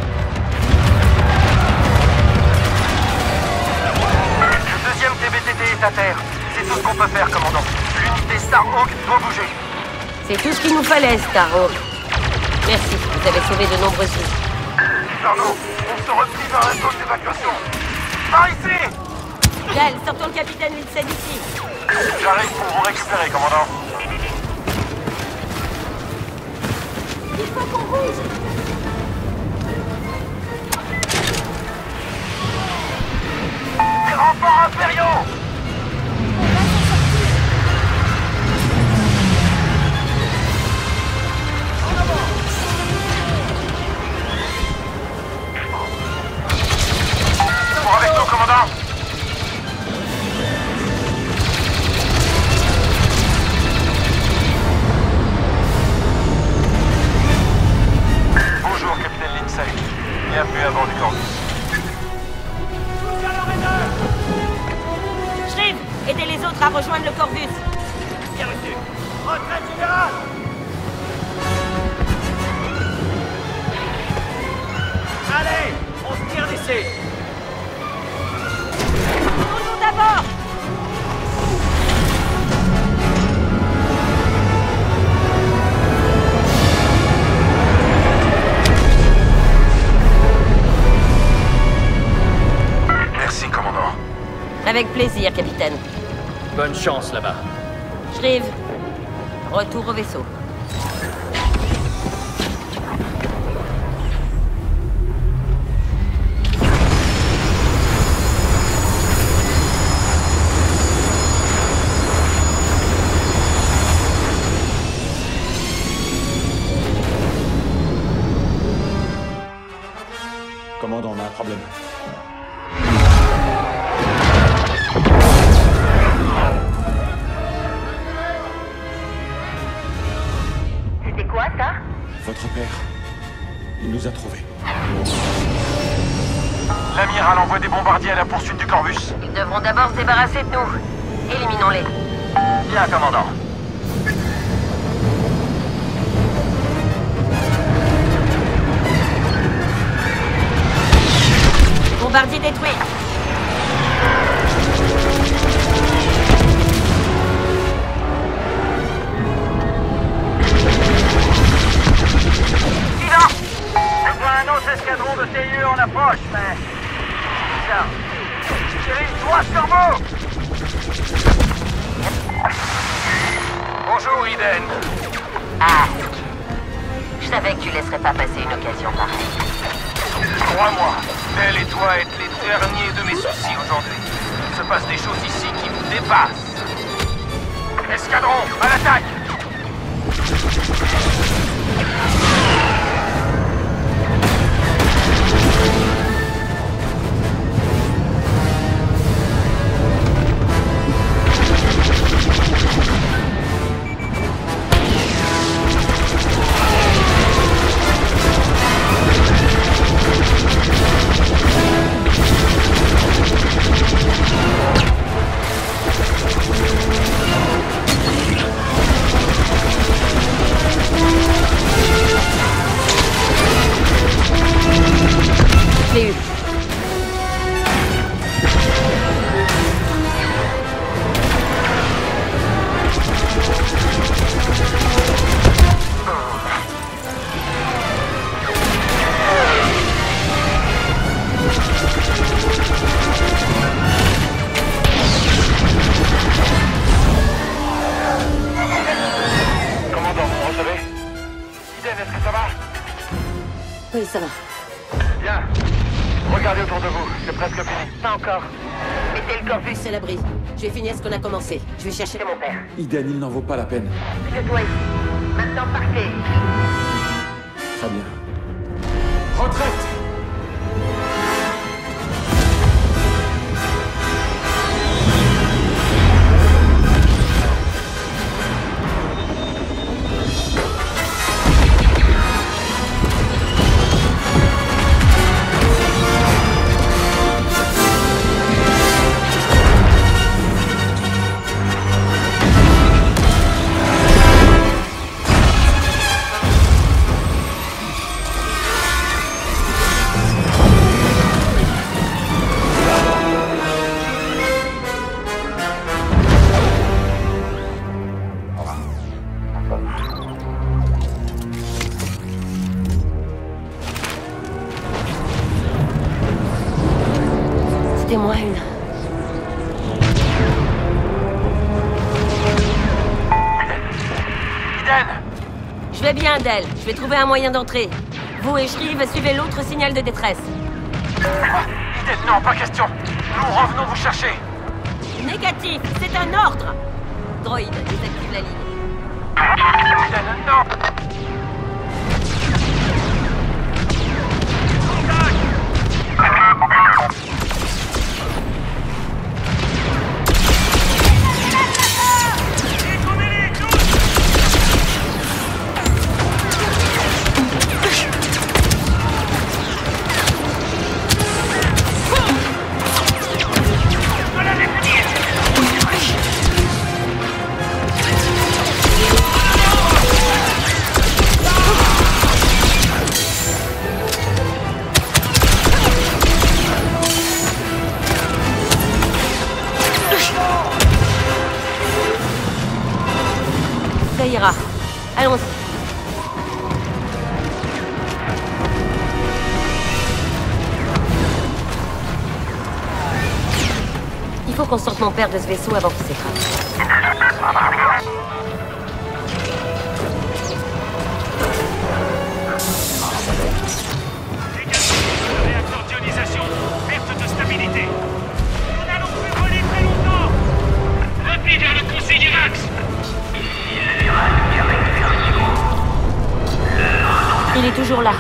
Le deuxième T B T T est à terre. C'est tout ce qu'on peut faire, commandant. L'unité Starhawk doit bouger. C'est tout ce qu'il nous fallait, Starhawk. Merci, vous avez sauvé de nombreuses vies. Inferno, on se replie vers la zone d'évacuation. Par ici! Del, sortons le capitaine Lindsay d'ici. J'arrive pour vous récupérer, commandant. Il faut qu'on bouge. Des renforts impériaux! Pour avec nous, commandant. Bonjour, capitaine Lindsay. Bienvenue à bord du Corvus. Shriv, aidez les autres à rejoindre le Corvus. Bien reçu. Retraite générale! Allez, on se tire d'ici. Nous d'abord. Merci, commandant. Avec plaisir, capitaine. Bonne chance là-bas. Shriv, retour au vaisseau. Commandant, on a un problème. C'était quoi, ça? Votre père, il nous a trouvés. L'amiral envoie des bombardiers à la poursuite du Corvus. Ils devront d'abord se débarrasser de nous. Éliminons-les. Bien, commandant. Bombardier détruit. Suivant! Je vois un autre escadron de T I E en approche, mais... c'est bizarre. Dirige droit sur vous! Bonjour, Eden. Ah. Je savais que tu laisserais pas passer une occasion pareille. Crois-moi, Del et toi êtes les derniers de mes soucis aujourd'hui. Il se passe des choses ici qui vous dépassent. Escadron, à l'attaque! Oui, ça va. Bien. Regardez autour de vous, c'est presque fini. Pas encore. Mettez le Corvus C'est l'abri. Je vais finir ce qu'on a commencé. Je vais chercher mon père. Iden, il n'en vaut pas la peine. Je dois ici. Maintenant, partez. Très bien. Retraite! Très bien, Del. Je vais trouver un moyen d'entrer. Vous et Shriv, suivez l'autre signal de détresse. Eden, non, pas question. Nous revenons vous chercher. Négatif, c'est un ordre. Droïde, désactive la ligne. Eden, non. Ça ira. Allons-y. Il faut qu'on sorte mon père de ce vaisseau avant qu'il s'écrase. Réacteur d'ionisation. Perte de stabilité. Nous n'allons plus voler très longtemps. Repli vers le conseiller Axe. Il est toujours là.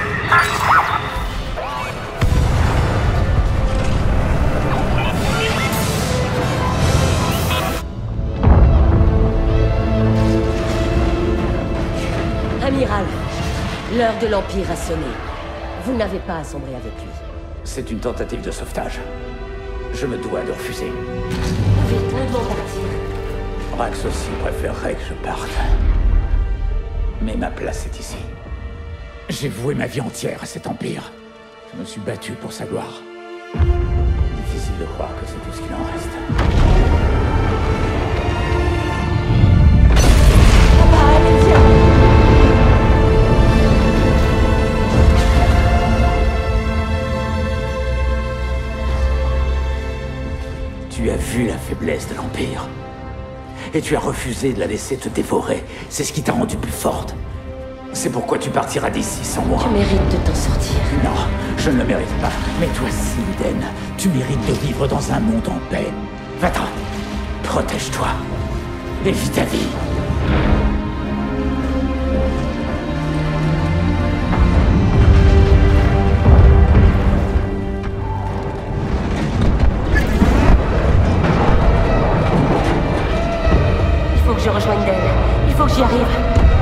Amiral, l'heure de l'Empire a sonné. Vous n'avez pas à sombrer avec lui. C'est une tentative de sauvetage. Je me dois de refuser. Vous pouvez pleinement partir. Rax aussi préférerait que je parte. Mais ma place est ici. J'ai voué ma vie entière à cet empire. Je me suis battu pour sa gloire. Difficile de croire que c'est tout ce qu'il en reste. Tu as vu la faiblesse de l'Empire. Et tu as refusé de la laisser te dévorer. C'est ce qui t'a rendu plus forte. C'est pourquoi tu partiras d'ici sans moi. Tu mérites de t'en sortir. Non, je ne le mérite pas. Mais toi aussi, Eden, tu mérites de vivre dans un monde en paix. Va-t'en. Protège-toi. Et vis ta vie. Il faut que je rejoigne Del. Il faut que j'y arrive.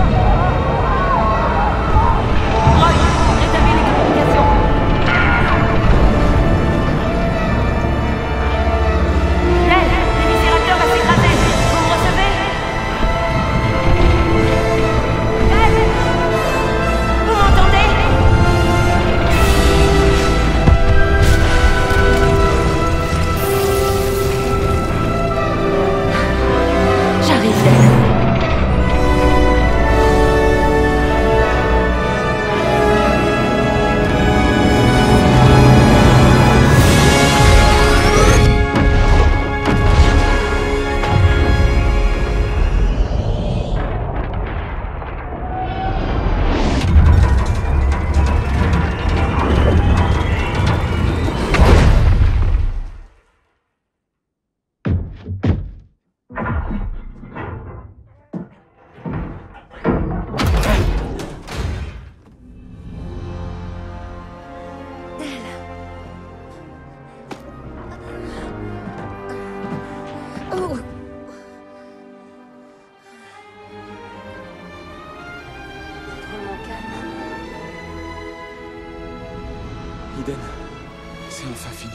Eden, c'est enfin fini.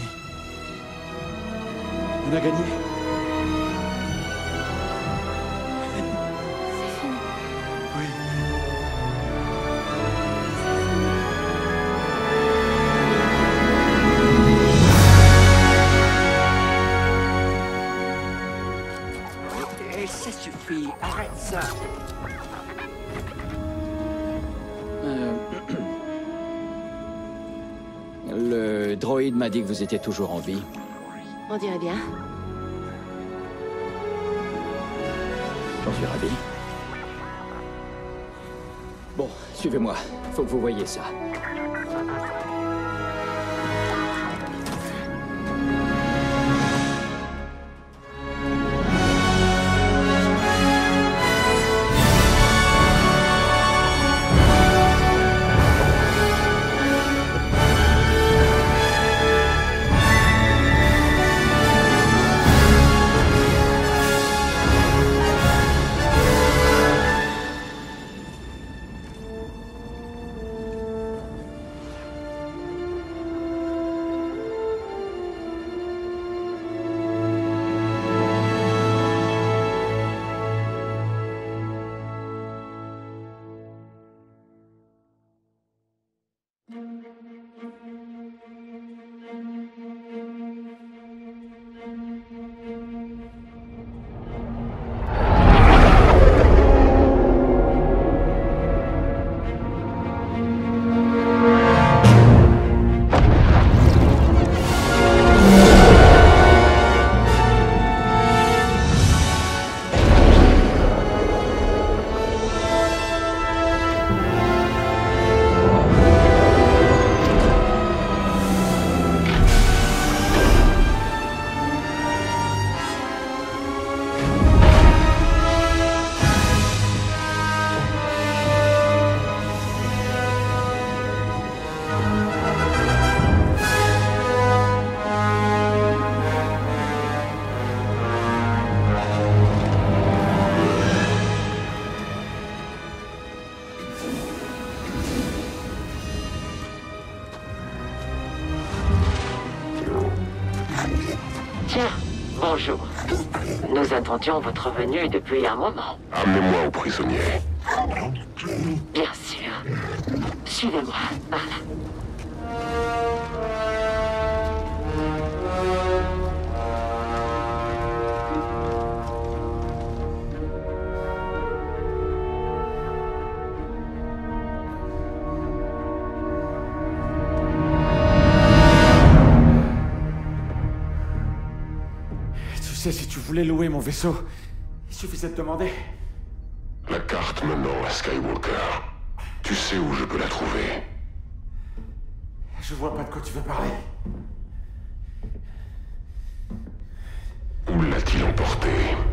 On a gagné. C'est fini. Oui. Et ça suffit, arrête ça. Euh... Le droïde m'a dit que vous étiez toujours en vie. On dirait bien. J'en suis ravi. Bon, suivez-moi. Faut que vous voyiez ça. Tiens, bonjour. Nous attendions votre venue depuis un moment. Amenez-moi aux prisonniers. Bien sûr. Suivez-moi, par là. Tu sais, si tu voulais louer mon vaisseau, il suffisait de demander. La carte menant à Skywalker. Tu sais où je peux la trouver? Je vois pas de quoi tu veux parler. Où l'a-t-il emporté?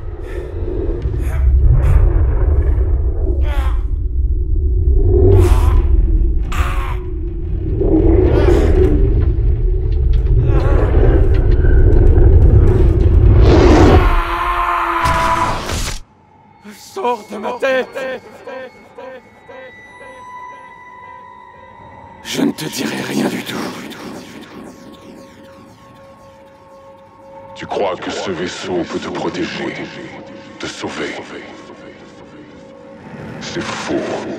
Sors de ma tête! Je ne te dirai rien du tout. Tu crois que ce vaisseau peut te protéger, te sauver? C'est faux.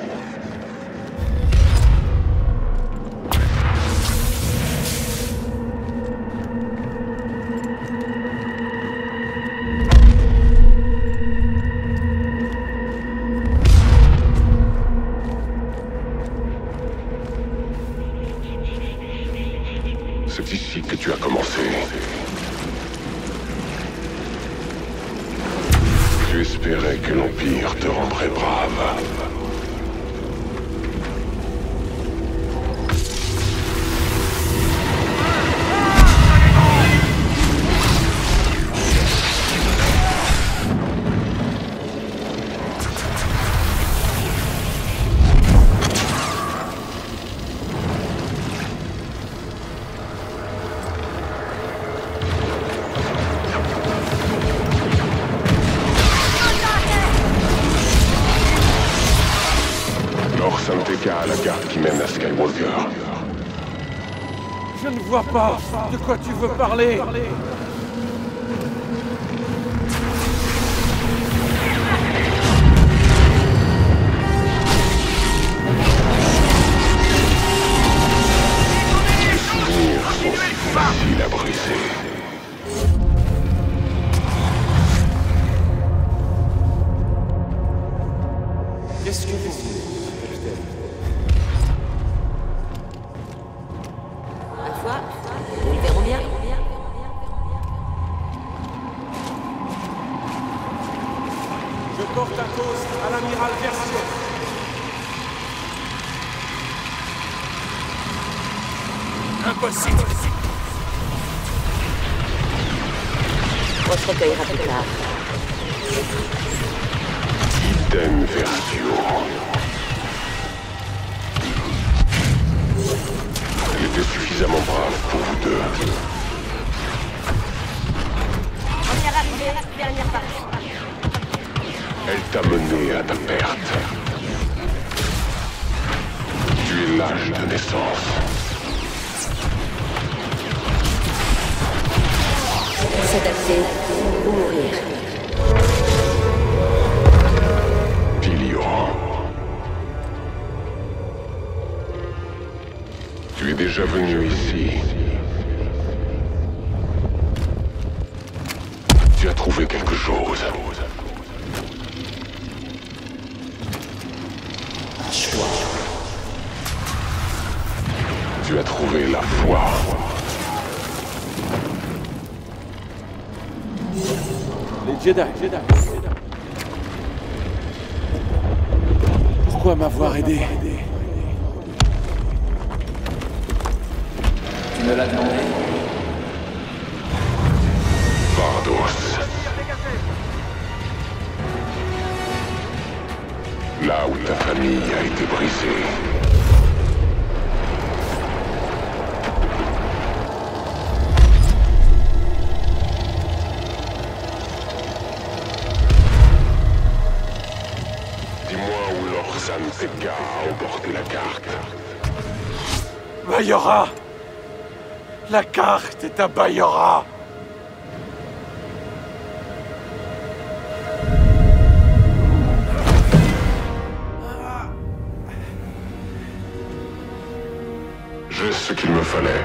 C'est ici que tu as commencé. Tu espérais que l'Empire te rendrait brave. À la gare qui mène à Skywalker. Je ne vois pas de quoi tu veux parler. Les souvenirs sont si faciles à briser. Qu'est-ce que vous voulez? Nous verrons bien. Je porte un toast à l'amiral Versio. Impossible. On se recueillera plus tard. Idem Versio. Elle était suffisamment brave pour vous deux. Première arrivée, dernière partie. Elle t'a mené à ta perte. Tu es l'âge de naissance. S'adapter ou mourir. Filio. Tu es déjà venu ici. Tu as trouvé quelque chose. Un choix. Tu as trouvé la foi. Les Jedi, Jedi, Jedi. Pourquoi m'avoir aidé? Tu me l'as demandé. Vardos. Là où ta famille a été brisée. Teka a emporté la carte. Bayora! La carte est à Bayora! J'ai ce qu'il me fallait.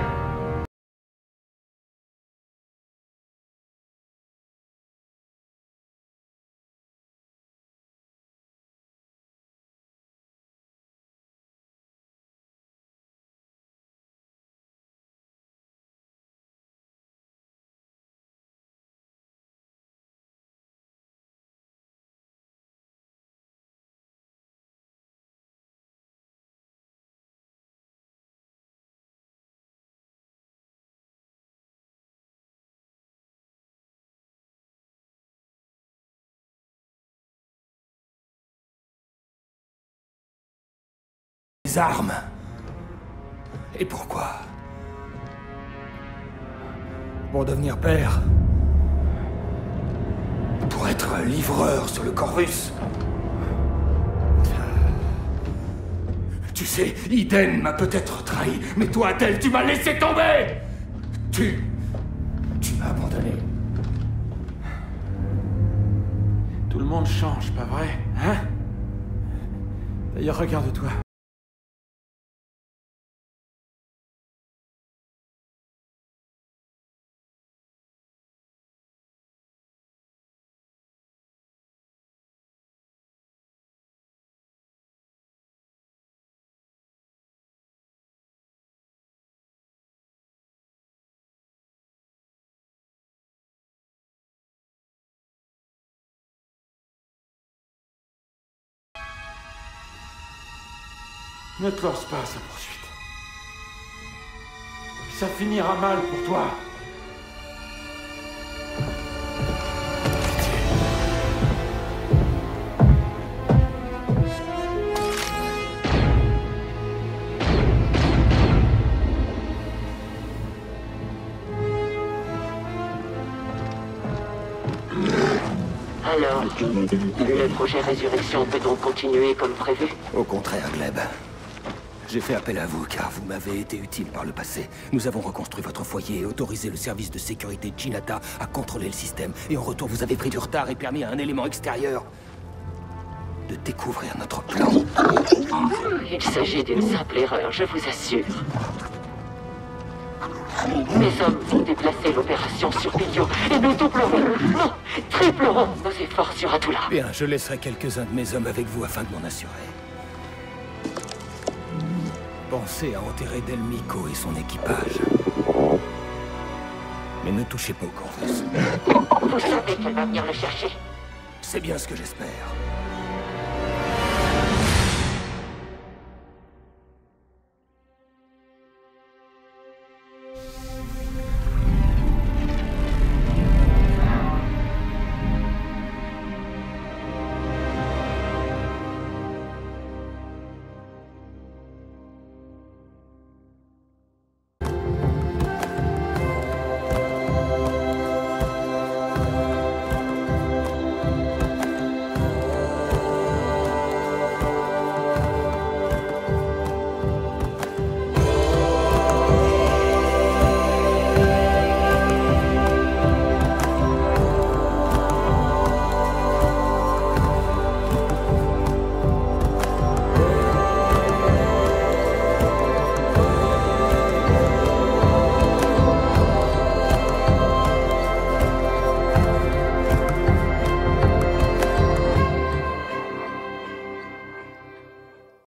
Les armes. Et pourquoi? Pour devenir père. Pour être livreur sur le Corvus. Tu sais, Iden m'a peut-être trahi, mais toi, Adèle, tu m'as laissé tomber! Tu... Tu m'as abandonné. Tout le monde change, pas vrai? Hein? D'ailleurs, regarde-toi. Ne te lance pas à sa poursuite. Ça finira mal pour toi. Alors, le projet Résurrection peut donc continuer comme prévu? Au contraire, Gleb. J'ai fait appel à vous car vous m'avez été utile par le passé. Nous avons reconstruit votre foyer et autorisé le service de sécurité Chinata à contrôler le système. Et en retour, vous avez pris du retard et permis à un élément extérieur de découvrir notre plan. Il s'agit d'une simple erreur, je vous assure. Mes hommes vont déplacer l'opération sur Pilio et nous doublerons, non, triplerons nos efforts sur Atula. Bien, je laisserai quelques-uns de mes hommes avec vous afin de m'en assurer. Pensez à enterrer Del Mico et son équipage. Mais ne touchez pas au Corvus. Vous savez qu'elle va venir le chercher. C'est bien ce que j'espère.